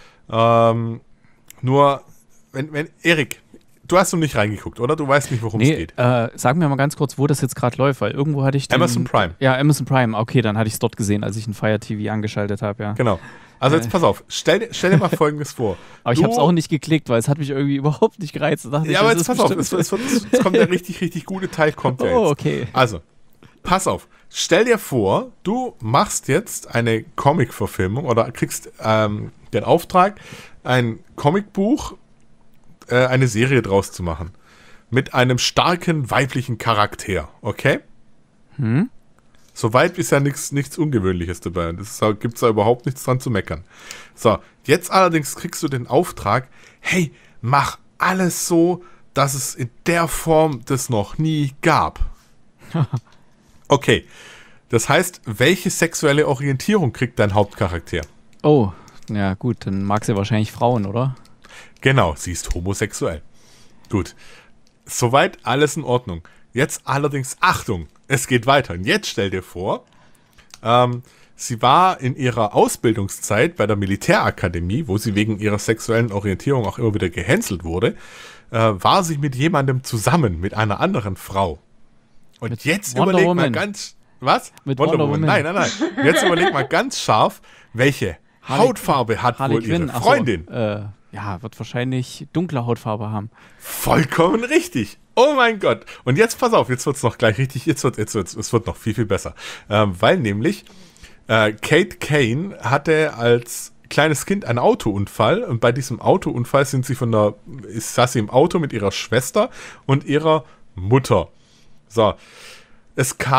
Nur, wenn Erik, du hast noch nicht reingeguckt, oder? Du weißt nicht, worum es geht.
Sag mir mal ganz kurz, wo das jetzt gerade läuft, weil irgendwo hatte ich
Amazon Prime.
Ja, Amazon Prime. Okay, dann hatte ich es dort gesehen, als ich ein Fire TV angeschaltet habe, ja.
Genau. Also jetzt pass auf, stell dir mal Folgendes vor.
Aber ich habe es auch nicht geklickt, weil es hat mich irgendwie überhaupt nicht gereizt.
Ja, aber jetzt pass auf, es kommt der richtig, richtig gute Teil, kommt ja jetzt.
Oh, okay.
Also, pass auf. Stell dir vor, du machst jetzt eine Comic-Verfilmung oder kriegst den Auftrag, ein Comicbuch, eine Serie draus zu machen. Mit einem starken weiblichen Charakter, okay? Soweit ist ja nichts Ungewöhnliches dabei. Gibt es da überhaupt nichts dran zu meckern. So, jetzt allerdings kriegst du den Auftrag, hey, mach alles so, dass es in der Form das noch nie gab. Okay, das heißt, welche sexuelle Orientierung kriegt dein Hauptcharakter?
Oh, ja gut, dann mag sie wahrscheinlich Frauen, oder?
Genau, sie ist homosexuell. Gut, soweit alles in Ordnung. Jetzt allerdings, Achtung, es geht weiter. Und jetzt stell dir vor, sie war in ihrer Ausbildungszeit bei der Militärakademie, wo sie wegen ihrer sexuellen Orientierung auch immer wieder gehänselt wurde, war sie mit jemandem zusammen, mit einer anderen Frau. Und mit jetzt überleg mal ganz... Was?
Mit Wonder Woman.
Nein. Jetzt überleg mal ganz scharf, welche Hautfarbe hat wohl ihre Freundin?
Ja, wird wahrscheinlich dunkle Hautfarbe haben.
Vollkommen richtig. Oh mein Gott. Und jetzt pass auf, jetzt wird es noch gleich richtig, es wird noch viel, viel besser. Weil nämlich Kate Kane hatte als kleines Kind einen Autounfall und bei diesem Autounfall saß sie im Auto mit ihrer Schwester und ihrer Mutter. So, es kam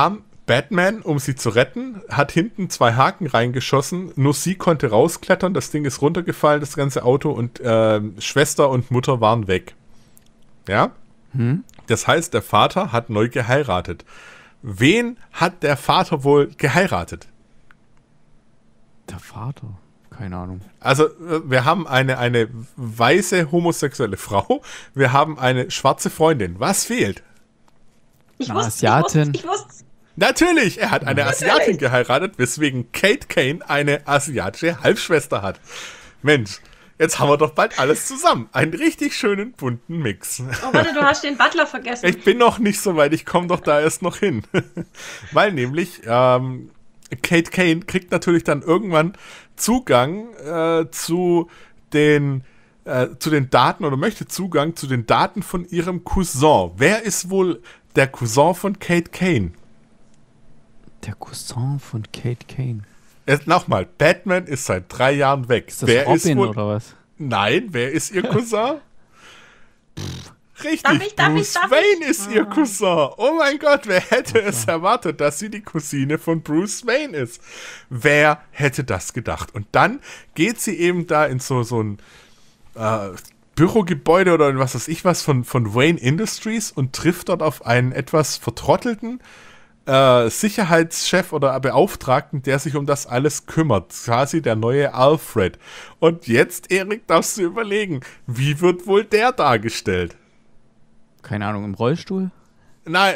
Batman, um sie zu retten, hat hinten 2 Haken reingeschossen. Nur sie konnte rausklettern. Das Ding ist runtergefallen, das ganze Auto. Und Schwester und Mutter waren weg. Ja? Das heißt, der Vater hat neu geheiratet. Wen hat der Vater wohl geheiratet?
Der Vater? Keine Ahnung.
Also, wir haben eine weiße homosexuelle Frau. Wir haben eine schwarze Freundin. Was fehlt?
Ich
Asiatin.
wusste.
Natürlich, er hat eine Asiatin geheiratet, weswegen Kate Kane eine asiatische Halbschwester hat. Mensch, jetzt haben wir doch bald alles zusammen. Einen richtig schönen, bunten Mix.
Oh, warte, du hast den Butler vergessen.
Ich bin noch nicht so weit, ich komme doch da erst noch hin. Weil nämlich Kate Kane kriegt natürlich dann irgendwann Zugang zu den Daten oder möchte Zugang zu den Daten von ihrem Cousin. Wer ist wohl der Cousin von Kate Kane?
Der Cousin von Kate Kane.
Nochmal, Batman ist seit 3 Jahren weg.
Ist das Robin oder was?
Nein, wer ist ihr Cousin? Richtig,
Darf
Bruce
ich?
Wayne ist ihr Cousin. Oh mein Gott, wer hätte es erwartet, dass sie die Cousine von Bruce Wayne ist? Wer hätte das gedacht? Und dann geht sie eben da in so ein Bürogebäude oder was weiß ich was von Wayne Industries und trifft dort auf einen etwas vertrottelten Sicherheitschef oder Beauftragten, der sich um das alles kümmert. Quasi der neue Alfred. Und jetzt, Erik, darfst du überlegen, wie wird wohl der dargestellt?
Keine Ahnung, im Rollstuhl?
Nein,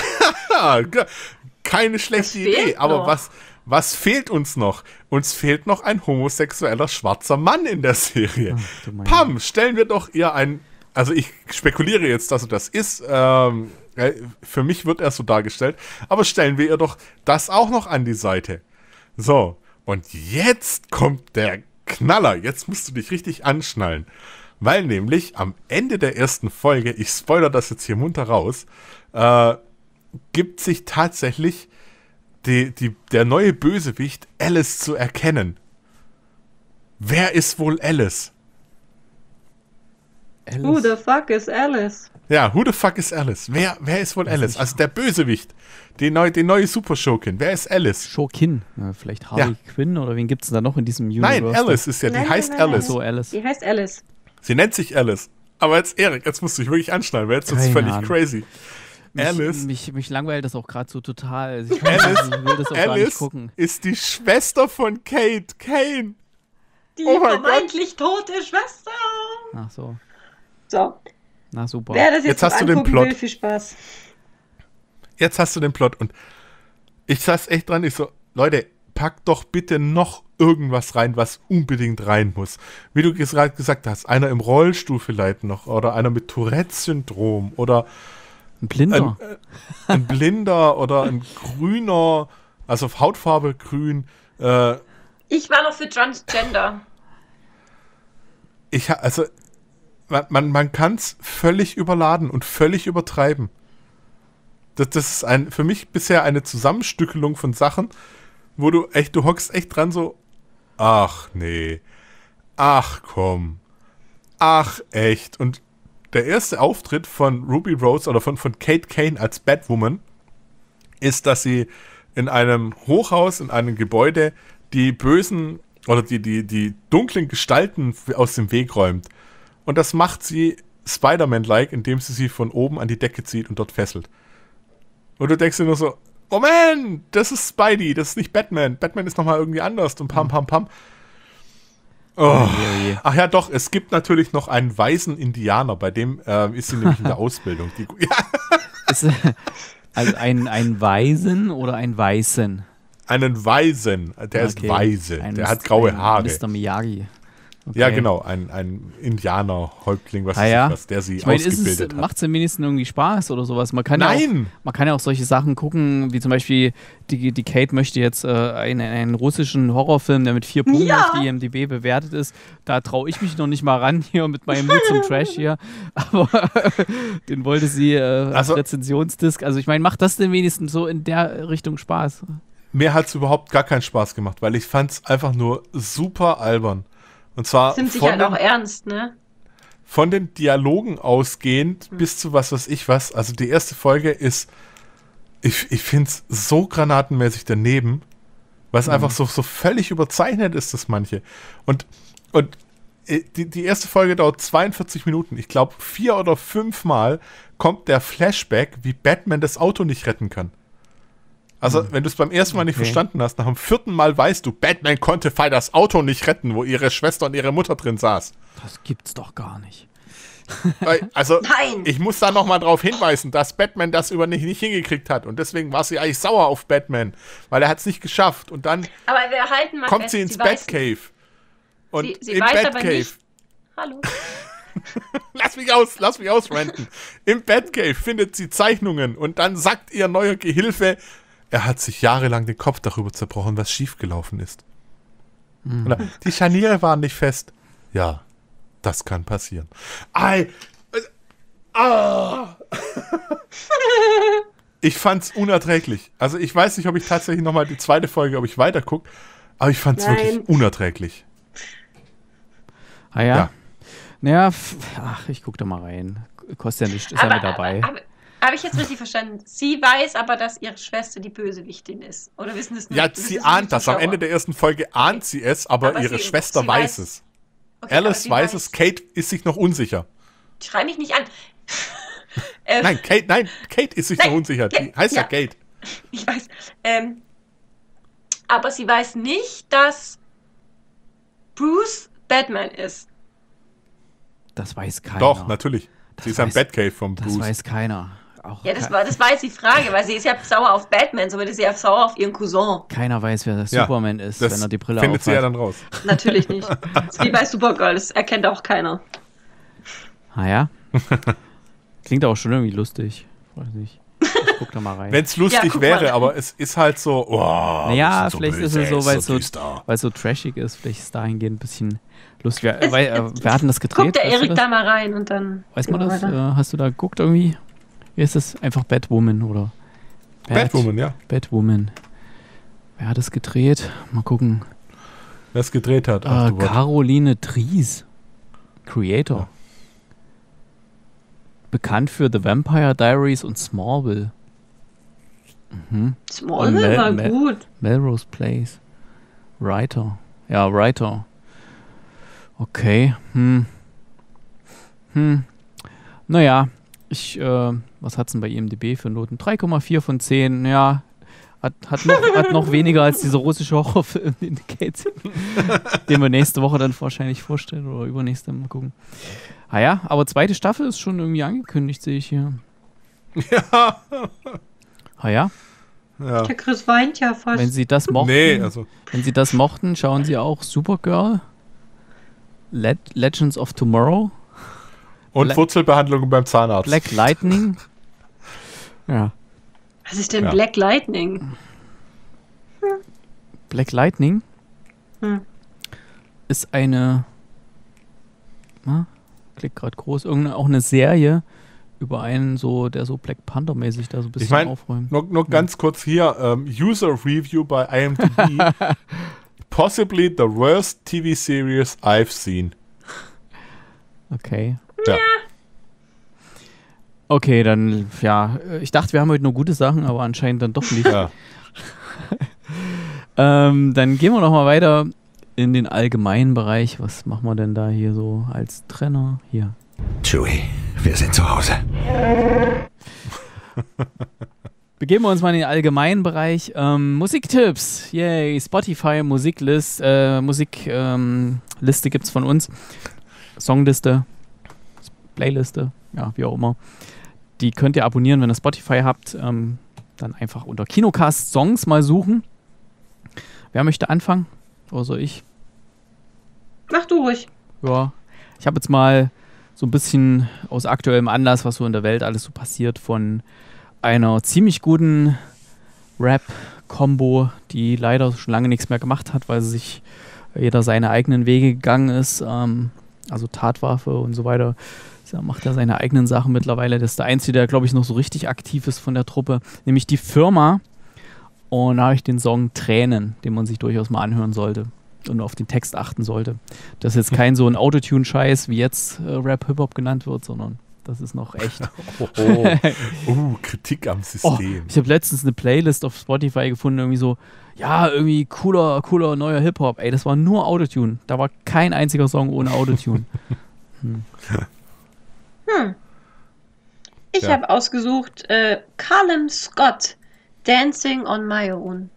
keine schlechte Idee. Aber was fehlt uns noch? Uns fehlt noch ein homosexueller schwarzer Mann in der Serie. Pam, stellen wir doch ihr also ich spekuliere jetzt, dass er das ist. Für mich wird er so dargestellt. Aber stellen wir ihr doch das auch noch an die Seite. So, und jetzt kommt der Knaller. Jetzt musst du dich richtig anschnallen. Weil nämlich am Ende der ersten Folge, ich spoilere das jetzt hier munter raus, gibt sich tatsächlich der neue Bösewicht Alice zu erkennen. Wer ist wohl Alice?
Who the fuck is Alice?
Ja, who the fuck is Alice? Wer ist wohl Alice? Also der Bösewicht. Die neue Super-Schurkin. Wer ist Alice?
Schurkin. Vielleicht Harley Quinn oder wen gibt es da noch in diesem Universe?
Nein, Alice ist ja, die heißt Alice.
So, Alice.
Die heißt Alice.
Sie nennt sich Alice. Aber jetzt, Erik, jetzt musst du dich wirklich anschnallen, weil jetzt ist es völlig crazy.
Mich langweilt das auch gerade so total. Also ich
will
das auch gar nicht gucken.
Ist die Schwester von Kate Kane.
Die vermeintlich tote Schwester.
Ach so.
So.
Na super.
Wer das jetzt
hast du den Plot.
Will, viel Spaß.
Jetzt hast du den Plot und ich saß echt dran, ich so, Leute, packt doch bitte noch irgendwas rein, was unbedingt rein muss. Wie du gerade gesagt hast, einer im Rollstuhl vielleicht noch oder einer mit Tourette-Syndrom oder
ein Blinder.
Ein Blinder oder ein Grüner, also auf Hautfarbe grün.
Ich war noch für Transgender.
Man kann es völlig überladen und völlig übertreiben. Das ist für mich bisher eine Zusammenstückelung von Sachen, wo du hockst echt dran so, ach nee, ach komm, ach echt. Und der erste Auftritt von Ruby Rose oder von Kate Kane als Batwoman ist, dass sie in einem Hochhaus, in einem Gebäude die bösen oder die dunklen Gestalten aus dem Weg räumt. Und das macht sie Spider-Man-like, indem sie von oben an die Decke zieht und dort fesselt. Und du denkst dir nur so, Moment, das ist Spidey, das ist nicht Batman. Batman ist nochmal irgendwie anders und pam. Oh. Ach ja, doch, es gibt natürlich noch einen weißen Indianer, bei dem ist sie nämlich in der Ausbildung.
Also ein Weisen oder ein Weißen?
Einen Weisen, der ist weise, der hat graue Haare.
Mr. Miyagi. Okay.
Ja, genau, ein Indianer-Häuptling, der sie ausgebildet hat.
Macht es denn wenigstens irgendwie Spaß oder sowas? Man kann ja auch solche Sachen gucken, wie zum Beispiel, die Kate möchte jetzt einen russischen Horrorfilm, der mit 4 Punkten auf die IMDb bewertet ist. Da traue ich mich noch nicht mal ran hier mit meinem Mut zum Trash hier. Aber den wollte sie als Rezensionsdisk. Also ich meine, macht das denn wenigstens so in der Richtung Spaß?
Mir hat es überhaupt gar keinen Spaß gemacht, weil ich fand es einfach nur super albern. Und zwar
nimmt sich halt auch ernst, ne?
Von den Dialogen ausgehend bis zu was weiß ich was. Also die erste Folge ist Ich finde es so granatenmäßig daneben, weil es einfach so völlig überzeichnet ist, das manche. Und die erste Folge dauert 42 Minuten. Ich glaube, 4 oder 5 Mal kommt der Flashback, wie Batman das Auto nicht retten kann. Also, wenn du es beim ersten Mal nicht verstanden hast, nach dem 4. Mal weißt du, Batman konnte das Auto nicht retten, wo ihre Schwester und ihre Mutter drin saß.
Das gibt's doch gar nicht.
Also,
Nein.
ich muss da nochmal drauf hinweisen, dass Batman das nicht hingekriegt hat. Und deswegen war sie eigentlich sauer auf Batman, weil er hat es nicht geschafft. Und dann
Aber wir halten mal
kommt
fest,
sie ins
weiß-
Batcave. Und
Sie
im
weiß aber
Batcave.
nicht. Hallo.
Lass mich ausranten. Im Batcave findet sie Zeichnungen und dann sagt ihr neuer Gehilfe, er hat sich jahrelang den Kopf darüber zerbrochen, was schiefgelaufen ist. Oder, die Scharniere waren nicht fest. Ja, das kann passieren. Ich fand's unerträglich. Also ich weiß nicht, ob ich tatsächlich nochmal die zweite Folge, ob ich weitergucke, aber ich fand's wirklich unerträglich.
Ah ja? Naja, ich guck da mal rein. Kostet ja nichts, ist ja mit dabei.
Habe ich jetzt richtig verstanden? Sie weiß aber, dass ihre Schwester die Bösewichtin ist. Oder wissen es nur?
Ja, sie ahnt das. Am Ende der ersten Folge ahnt sie es, aber ihre Schwester weiß es.
Okay,
Alice weiß es, Kate ist sich noch unsicher.
Schrei mich nicht an.
Nein, Kate ist sich noch unsicher. Die heißt ja Kate.
Ich weiß. Aber sie weiß nicht, dass Bruce Batman ist.
Das weiß keiner.
Doch, natürlich. Sie ist am
weiß-
Batcave vom Bruce.
Das weiß keiner. Auch
Ja, das war jetzt die Frage, weil sie ist ja sauer auf Batman, so wird sie ja sauer auf ihren Cousin.
keiner weiß, wer der
Ja,
Superman ist,
das
wenn er die Brille
findet sie ja
aufhat.
dann raus.
Natürlich nicht. Das ist wie bei Supergirl, das erkennt auch keiner.
Ah ja? Klingt auch schon irgendwie lustig. Weiß nicht. Ich guck da mal rein.
Wenn es lustig
guck
wäre,
mal.
aber es ist halt so,
Naja, vielleicht ist es so, weil es
düster.
so trashig ist. Vielleicht ist dahingehend ein bisschen lustig. Wer hat denn das gedreht?
Guckt der
Weißt du
Erik
das?
da mal rein und dann.
Weiß man
gehen wir
das?
weiter.
Hast du da geguckt irgendwie? Wie ist das? Einfach Batwoman oder?
Batwoman, ja.
Batwoman. Wer hat das gedreht? Mal gucken.
Wer es gedreht hat. Ach, du Gott.
Caroline Dries. Creator.
Ja.
Bekannt für The Vampire Diaries und Smallville.
Smallville war
Mel-
gut.
Melrose Place. Writer. Ja, Writer. Okay. Naja, was hat's denn bei IMDb für Noten? 3,4 von 10. Ja, hat noch weniger als dieser russische Horrorfilm, den wir nächste Woche dann wahrscheinlich vorstellen oder übernächste Mal gucken. Ah ja, aber zweite Staffel ist schon irgendwie angekündigt, sehe ich hier.
Ja.
Ah ja,
Ja.
Der Chris weint ja fast.
wenn Sie das mochten,
Nee, also.
wenn Sie das mochten, schauen Sie auch Supergirl, Legends of Tomorrow,
Und Wurzelbehandlung beim Zahnarzt.
Black Lightning. Ja,
Was ist denn
Ja.
Black Lightning?
Black Lightning ist eine, klick gerade groß, auch eine Serie über einen der so Black Panther-mäßig da so ein bisschen
Ich meine,
aufräumt.
nur ganz kurz hier, User Review bei IMDb. Possibly the worst TV series I've seen.
Okay.
Ja.
Okay, dann, ja, ich dachte, wir haben heute nur gute Sachen, aber anscheinend dann doch nicht.
Ja.
Dann gehen wir noch mal weiter in den allgemeinen Bereich. Was machen wir denn da hier so als Trenner? Hier.
Chewie, wir sind zu Hause.
Begeben wir uns mal in den allgemeinen Bereich. Musiktipps. Yay, Spotify, Liste gibt's von uns. Songliste, Playliste, ja, wie auch immer. Die könnt ihr abonnieren, wenn ihr Spotify habt. Dann einfach unter Kinocast Songs mal suchen. Wer möchte anfangen? Oder soll ich?
Mach du ruhig.
Ja. Ich habe jetzt mal so ein bisschen aus aktuellem Anlass, was so in der Welt alles so passiert, von einer ziemlich guten Rap-Kombo, die leider schon lange nichts mehr gemacht hat, weil sich jeder seine eigenen Wege gegangen ist. Also Tatwaffe und so weiter. Er macht ja seine eigenen Sachen mittlerweile. Das ist der Einzige, der, glaube ich, noch so richtig aktiv ist von der Truppe. Nämlich die Firma. Und da habe ich den Song Tränen, den man sich durchaus mal anhören sollte. Und auf den Text achten sollte. Das ist jetzt kein so ein Autotune-Scheiß, wie jetzt Rap-Hip-Hop genannt wird, sondern Das ist noch echt.
Kritik am System.
Ich habe letztens eine Playlist auf Spotify gefunden, irgendwie so, ja, irgendwie cooler neuer Hip-Hop. Ey, das war nur Autotune. Da war kein einziger Song ohne Autotune.
Ich habe ausgesucht Callum Scott, Dancing on My Own.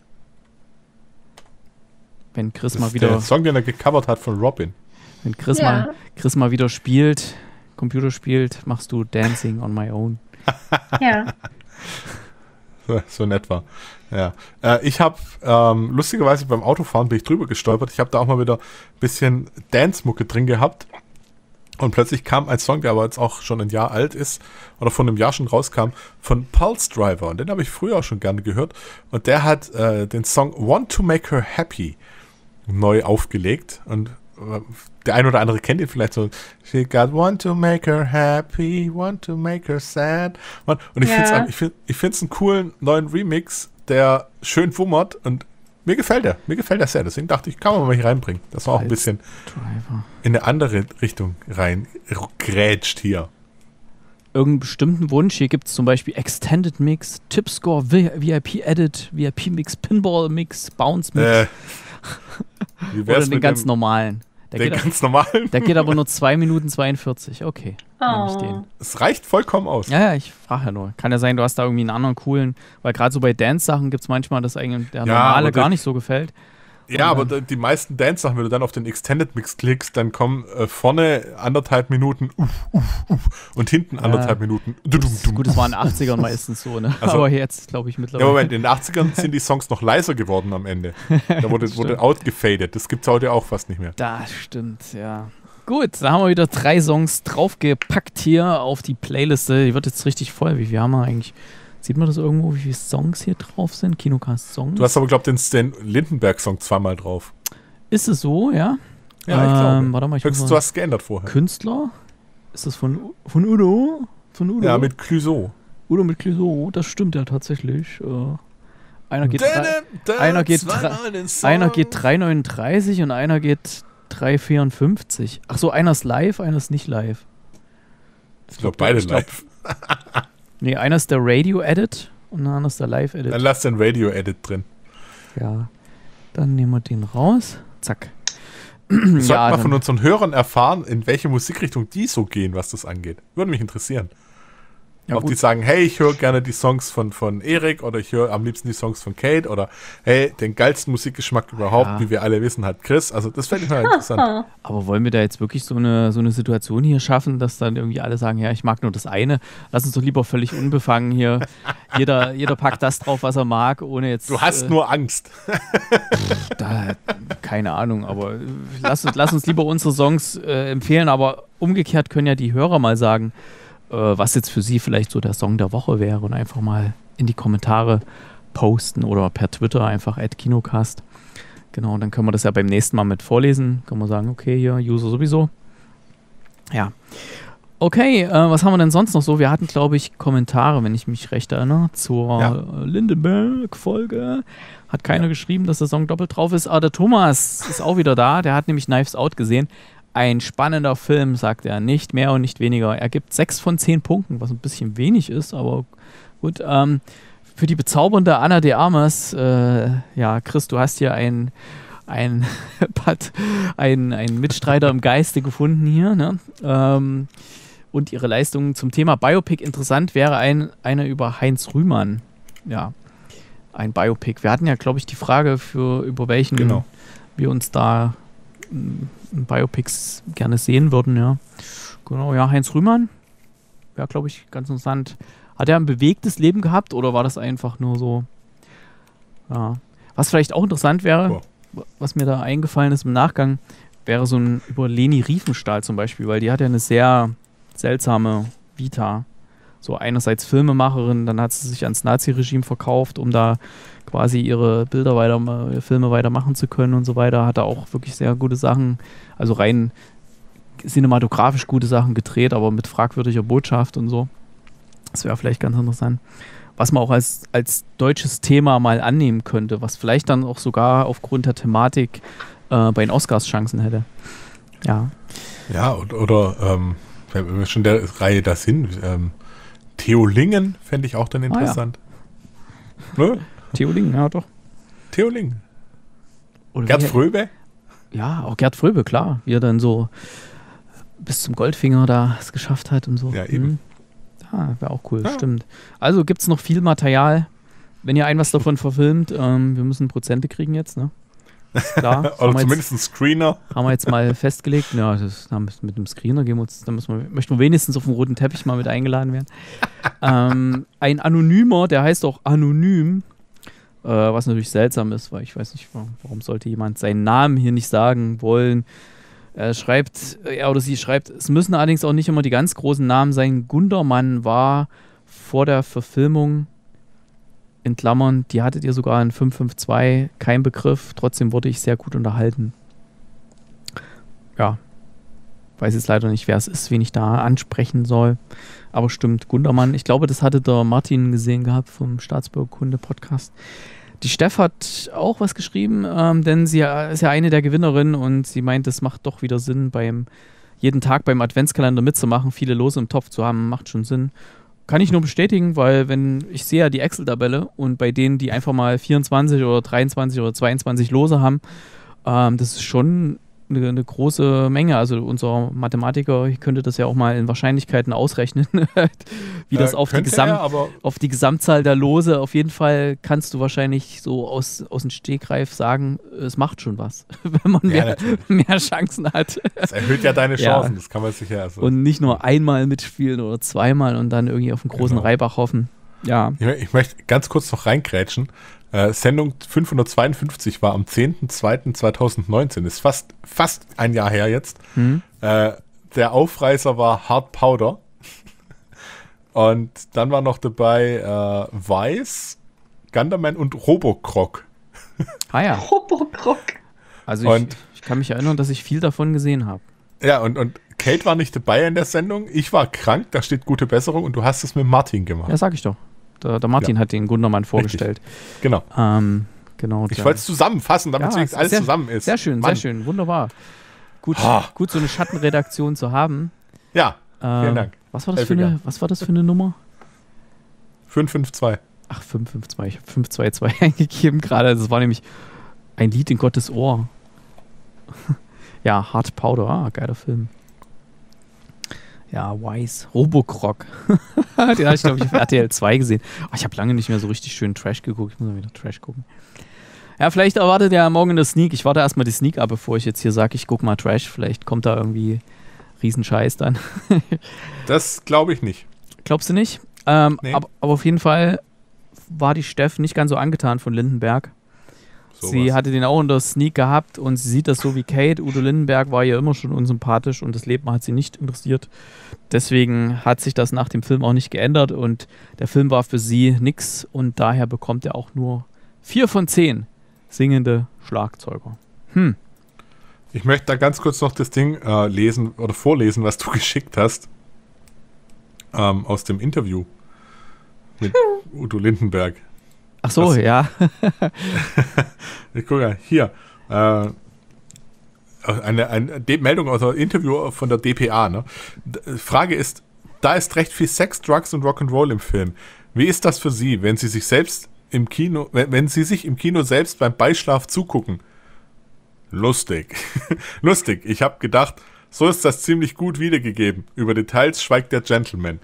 Wenn Chris
Das
mal
ist
wieder...
der Song, den er gecovert hat von Robin.
Wenn Chris mal wieder spielt, Computer spielt, machst du Dancing on My Own.
Ja.
So in etwa. Ja. Ich habe, lustigerweise beim Autofahren bin ich drüber gestolpert. Ich habe da auch mal wieder ein bisschen Dance-Mucke drin gehabt. Und plötzlich kam ein Song, der aber jetzt auch schon ein Jahr alt ist, oder von einem Jahr schon rauskam, von Pulse Driver. Und den habe ich früher auch schon gerne gehört. Und der hat den Song Want to Make Her Happy neu aufgelegt. Und der ein oder andere kennt ihn vielleicht so. She got want to make her happy, want to make her sad. Und ich finde es einen coolen neuen Remix, der schön wummert und mir gefällt er sehr. Deswegen dachte ich, kann man mal hier reinbringen. Das war auch ein bisschen in eine andere Richtung reingrätscht hier.
Irgendeinen bestimmten Wunsch. Hier gibt es zum Beispiel Extended Mix, Tipscore, VIP Edit, VIP Mix, Pinball Mix, Bounce Mix. Oder den ganz normalen.
Ganz normalen?
Der geht aber nur 2 Minuten 42. Okay, nehme ich den.
Es reicht vollkommen aus.
Ja, ich frage ja nur. Kann ja sein, du hast da irgendwie einen anderen coolen, weil gerade so bei Dance-Sachen gibt es manchmal, dass eigentlich der normale gar nicht so gefällt.
Ja, aber die meisten Dance-Sachen, wenn du dann auf den Extended Mix klickst, dann kommen vorne 1,5 Minuten und hinten 1,5 Minuten.
Gut, das waren in den 80ern meistens so, ne?
Also,
aber jetzt, glaube ich, mittlerweile.
Ja, Moment, in den 80ern sind die Songs noch leiser geworden am Ende. Da wurde outgefadet. Das gibt es heute auch fast nicht mehr.
Das stimmt, ja. Gut, da haben wir wieder 3 Songs draufgepackt hier auf die Playliste. Die wird jetzt richtig voll. Wie viel haben wir eigentlich? Sieht man das irgendwo, wie viele Songs hier drauf sind? Kinocast-Songs?
Du hast aber, glaube ich, den Lindenberg-Song zweimal drauf.
Ist es so, ja?
Ja, ich glaube.
Warte mal,
du hast es geändert vorher.
Künstler? Ist das von Udo?
Ja, mit Clouseau.
Udo mit Clouseau, das stimmt ja tatsächlich. Einer geht 3,39 und einer geht 3,54. Ach so, einer ist live, einer ist nicht live.
Ich glaube, beide live.
Nee, einer ist der Radio-Edit und der andere ist der Live-Edit.
Dann lass den Radio-Edit drin.
Ja, dann nehmen wir den raus. Zack.
Wir sollten mal von unseren Hörern erfahren, in welche Musikrichtung die so gehen, was das angeht. Würde mich interessieren. Ja, ob die sagen, hey, ich höre gerne die Songs von Erik oder ich höre am liebsten die Songs von Kate oder hey, den geilsten Musikgeschmack überhaupt, wie wir alle wissen, hat Chris. Also das fände ich mal interessant.
Aber wollen wir da jetzt wirklich so eine Situation hier schaffen, dass dann irgendwie alle sagen, ja, ich mag nur das eine. Lass uns doch lieber völlig unbefangen hier. Jeder packt das drauf, was er mag, ohne jetzt...
Du hast nur Angst.
Keine Ahnung, aber lass uns lieber unsere Songs empfehlen, aber umgekehrt können ja die Hörer mal sagen, was jetzt für sie vielleicht so der Song der Woche wäre und einfach mal in die Kommentare posten oder per Twitter einfach @Kinocast. Genau, dann können wir das ja beim nächsten Mal mit vorlesen. Können wir sagen, okay, hier, User sowieso. Ja. Okay, was haben wir denn sonst noch so? Wir hatten, glaube ich, Kommentare, wenn ich mich recht erinnere, zur Lindenberg-Folge. Hat keiner geschrieben, dass der Song doppelt drauf ist. Aber der Thomas ist auch wieder da. Der hat nämlich Knives Out gesehen. Ein spannender Film, sagt er. Nicht mehr und nicht weniger. Er gibt 6 von 10 Punkten, was ein bisschen wenig ist, aber gut. Für die bezaubernde Ana de Armas, Chris, du hast hier einen Mitstreiter im Geiste gefunden hier, ne? Und ihre Leistungen zum Thema Biopic interessant wäre einer über Heinz Rühmann. Ja, ein Biopic. Wir hatten ja, glaube ich, die Frage, über welchen wir uns da Biopics gerne sehen würden, ja. Genau, ja, Heinz Rühmann wäre, glaube ich, ganz interessant. Hat er ein bewegtes Leben gehabt oder war das einfach nur so? Ja. Was vielleicht auch interessant wäre, was mir da eingefallen ist im Nachgang, wäre so ein über Leni Riefenstahl zum Beispiel, weil die hat ja eine sehr seltsame Vita. So einerseits Filmemacherin, dann hat sie sich ans Nazi-Regime verkauft, um da quasi ihre Filme weitermachen zu können und so weiter. Hat da auch wirklich sehr gute Sachen, also rein cinematografisch gute Sachen gedreht, aber mit fragwürdiger Botschaft und so. Das wäre vielleicht ganz interessant. Was man auch als deutsches Thema mal annehmen könnte, was vielleicht dann auch sogar aufgrund der Thematik bei den Oscars Chancen hätte. Ja.
Ja, oder wenn wir schon der Reihe das hin. Theolingen fände ich auch dann interessant. Ne?
Theolingen, ja doch.
Theolingen.
Oder
Gerd Fröbe?
Ja, auch Gerd Fröbe, klar. Wie er dann so bis zum Goldfinger da es geschafft hat und so.
Ja, eben.
Ja, wäre auch cool, stimmt. Also gibt es noch viel Material. Wenn ihr was davon verfilmt, wir müssen Prozente kriegen jetzt, ne? Ist klar.
Oder zumindest einen Screener.
Haben wir jetzt mal festgelegt. Ja, mit dem Screener gehen wir uns, möchten wir wenigstens auf dem roten Teppich mal mit eingeladen werden. Ein Anonymer, der heißt auch Anonym, was natürlich seltsam ist, weil ich weiß nicht, warum sollte jemand seinen Namen hier nicht sagen wollen. Er oder sie schreibt, es müssen allerdings auch nicht immer die ganz großen Namen sein. Gundermann war vor der Verfilmung, in Klammern, die hattet ihr sogar in 552, kein Begriff, trotzdem wurde ich sehr gut unterhalten. Ja, weiß jetzt leider nicht, wer es ist, wen ich da ansprechen soll, aber stimmt, Gundermann, ich glaube, das hatte der Martin gesehen gehabt vom Staatsbürgerkunde-Podcast. Die Steff hat auch was geschrieben, denn sie ist ja eine der Gewinnerinnen und sie meint, es macht doch wieder Sinn, jeden Tag beim Adventskalender mitzumachen, viele Lose im Topf zu haben, macht schon Sinn. Kann ich nur bestätigen, weil wenn ich sehe ja die Excel-Tabelle und bei denen, die einfach mal 24 oder 23 oder 22 Lose haben, das ist schon eine große Menge. Also unser Mathematiker könnte das ja auch mal in Wahrscheinlichkeiten ausrechnen, wie das auf die Gesamtzahl der Lose. Auf jeden Fall kannst du wahrscheinlich so aus dem Stegreif sagen, es macht schon was, wenn man mehr Chancen hat.
Das erhöht ja deine Chancen, das kann man sicher. Also
und nicht nur einmal mitspielen oder zweimal und dann irgendwie auf einen großen Reibach hoffen. Ja.
Ich möchte ganz kurz noch reingrätschen. Sendung 552 war am 10.02.2019, ist fast ein Jahr her jetzt. Der Aufreißer war Hard Powder. Und dann war noch dabei Weiß, Gunderman und Robocroc.
Ah ja.
Robocroc.
Also ich kann mich erinnern, dass ich viel davon gesehen habe.
Ja, und Kate war nicht dabei in der Sendung. Ich war krank, da steht gute Besserung und du hast es mit Martin gemacht.
Ja, sag ich doch. Der Martin hat den Gundermann vorgestellt.
Richtig. Genau.
Genau.
Ich wollte es zusammenfassen, damit es alles zusammen ist.
Sehr schön, sehr schön. Wunderbar. Gut, so eine Schattenredaktion zu haben.
Ja, vielen Dank.
Was war das für eine Nummer?
552.
Ach, 552. Ich habe 522 eingegeben gerade. Das war nämlich ein Lied in Gottes Ohr. Ja, Hard Powder. Geiler Film. Ja, Weiß. Robocroc. Den hatte ich, glaube ich, auf RTL 2 gesehen. Ich habe lange nicht mehr so richtig schön Trash geguckt. Ich muss mal wieder Trash gucken. Ja, vielleicht erwartet ja morgen eine Sneak. Ich warte erstmal die Sneak ab, bevor ich jetzt hier sage, ich gucke mal Trash. Vielleicht kommt da irgendwie Riesenscheiß dann.
Das glaube ich nicht.
Glaubst du nicht?
Nee.
Aber auf jeden Fall war die Steff nicht ganz so angetan von Lindenberg. Sie hatte den auch in der Sneak gehabt und sie sieht das so wie Kate. Udo Lindenberg war ihr immer schon unsympathisch und das Leben hat sie nicht interessiert. Deswegen hat sich das nach dem Film auch nicht geändert und der Film war für sie nix und daher bekommt er auch nur 4 von 10 singende Schlagzeuger.
Ich möchte da ganz kurz noch das Ding lesen oder vorlesen, was du geschickt hast aus dem Interview mit Udo Lindenberg.
Ach so, ja.
Ich gucke mal, hier. Eine Meldung aus einem Interview von der dpa. Ne? Frage ist, da ist recht viel Sex, Drugs und Rock'n'Roll im Film. Wie ist das für Sie, wenn Sie sich im Kino selbst beim Beischlaf zugucken? Lustig. Lustig. Ich habe gedacht, so ist das ziemlich gut wiedergegeben. Über Details schweigt der Gentleman.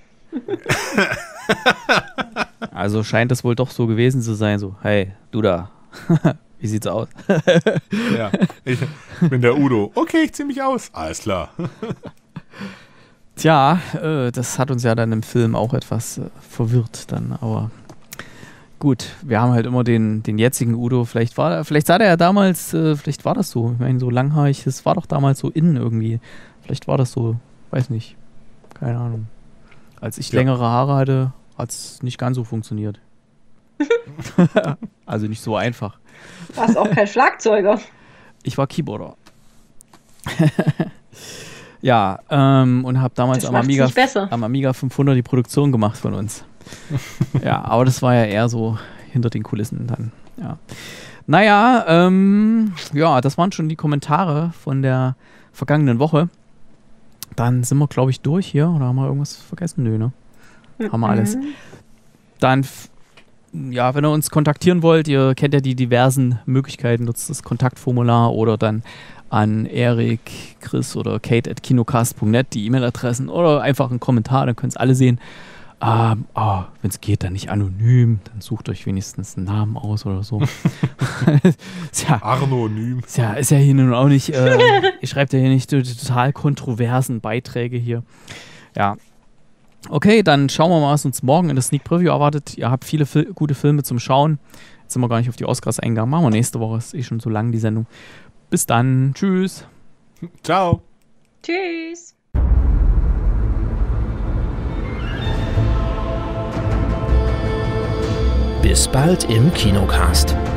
Also scheint es wohl doch so gewesen zu sein, so, hey, du da, wie sieht's aus?
Ja, ich bin der Udo. Okay, ich zieh mich aus. Alles klar.
Tja, das hat uns ja dann im Film auch etwas verwirrt dann, aber gut, wir haben halt immer den jetzigen Udo, vielleicht sah der ja damals, vielleicht war das so, ich meine, so langhaarig, das war doch damals so innen irgendwie, vielleicht war das so, weiß nicht, keine Ahnung. Als ich längere Haare hatte, hat es nicht ganz so funktioniert. Also nicht so einfach.
Warst auch kein Schlagzeuger.
Ich war Keyboarder. Ja, und habe damals am Amiga 500 die Produktion gemacht von uns. Ja, aber das war ja eher so hinter den Kulissen dann. Ja. Naja, ja, das waren schon die Kommentare von der vergangenen Woche. dann sind wir, glaube ich, durch hier. Oder haben wir irgendwas vergessen? Nö, ne? Haben wir alles. Dann, ja, wenn ihr uns kontaktieren wollt, ihr kennt ja die diversen Möglichkeiten, nutzt das Kontaktformular oder dann an Erik, Chris oder Kate @kinocast.net die E-Mail-Adressen oder einfach einen Kommentar, dann könnt ihr es alle sehen. Wenn es geht, dann nicht anonym, dann sucht euch wenigstens einen Namen aus oder so.
Arnonym.
Ist ja hier nun auch nicht, ihr schreibt ja hier nicht total kontroversen Beiträge hier. Ja. Okay, dann schauen wir mal, was uns morgen in der Sneak Preview erwartet. Ihr habt viele gute Filme zum Schauen. Jetzt sind wir gar nicht auf die Oscars eingegangen. Machen wir nächste Woche, ist schon so lang die Sendung. Bis dann. Tschüss.
Ciao.
Tschüss.
Bis bald im Kinocast.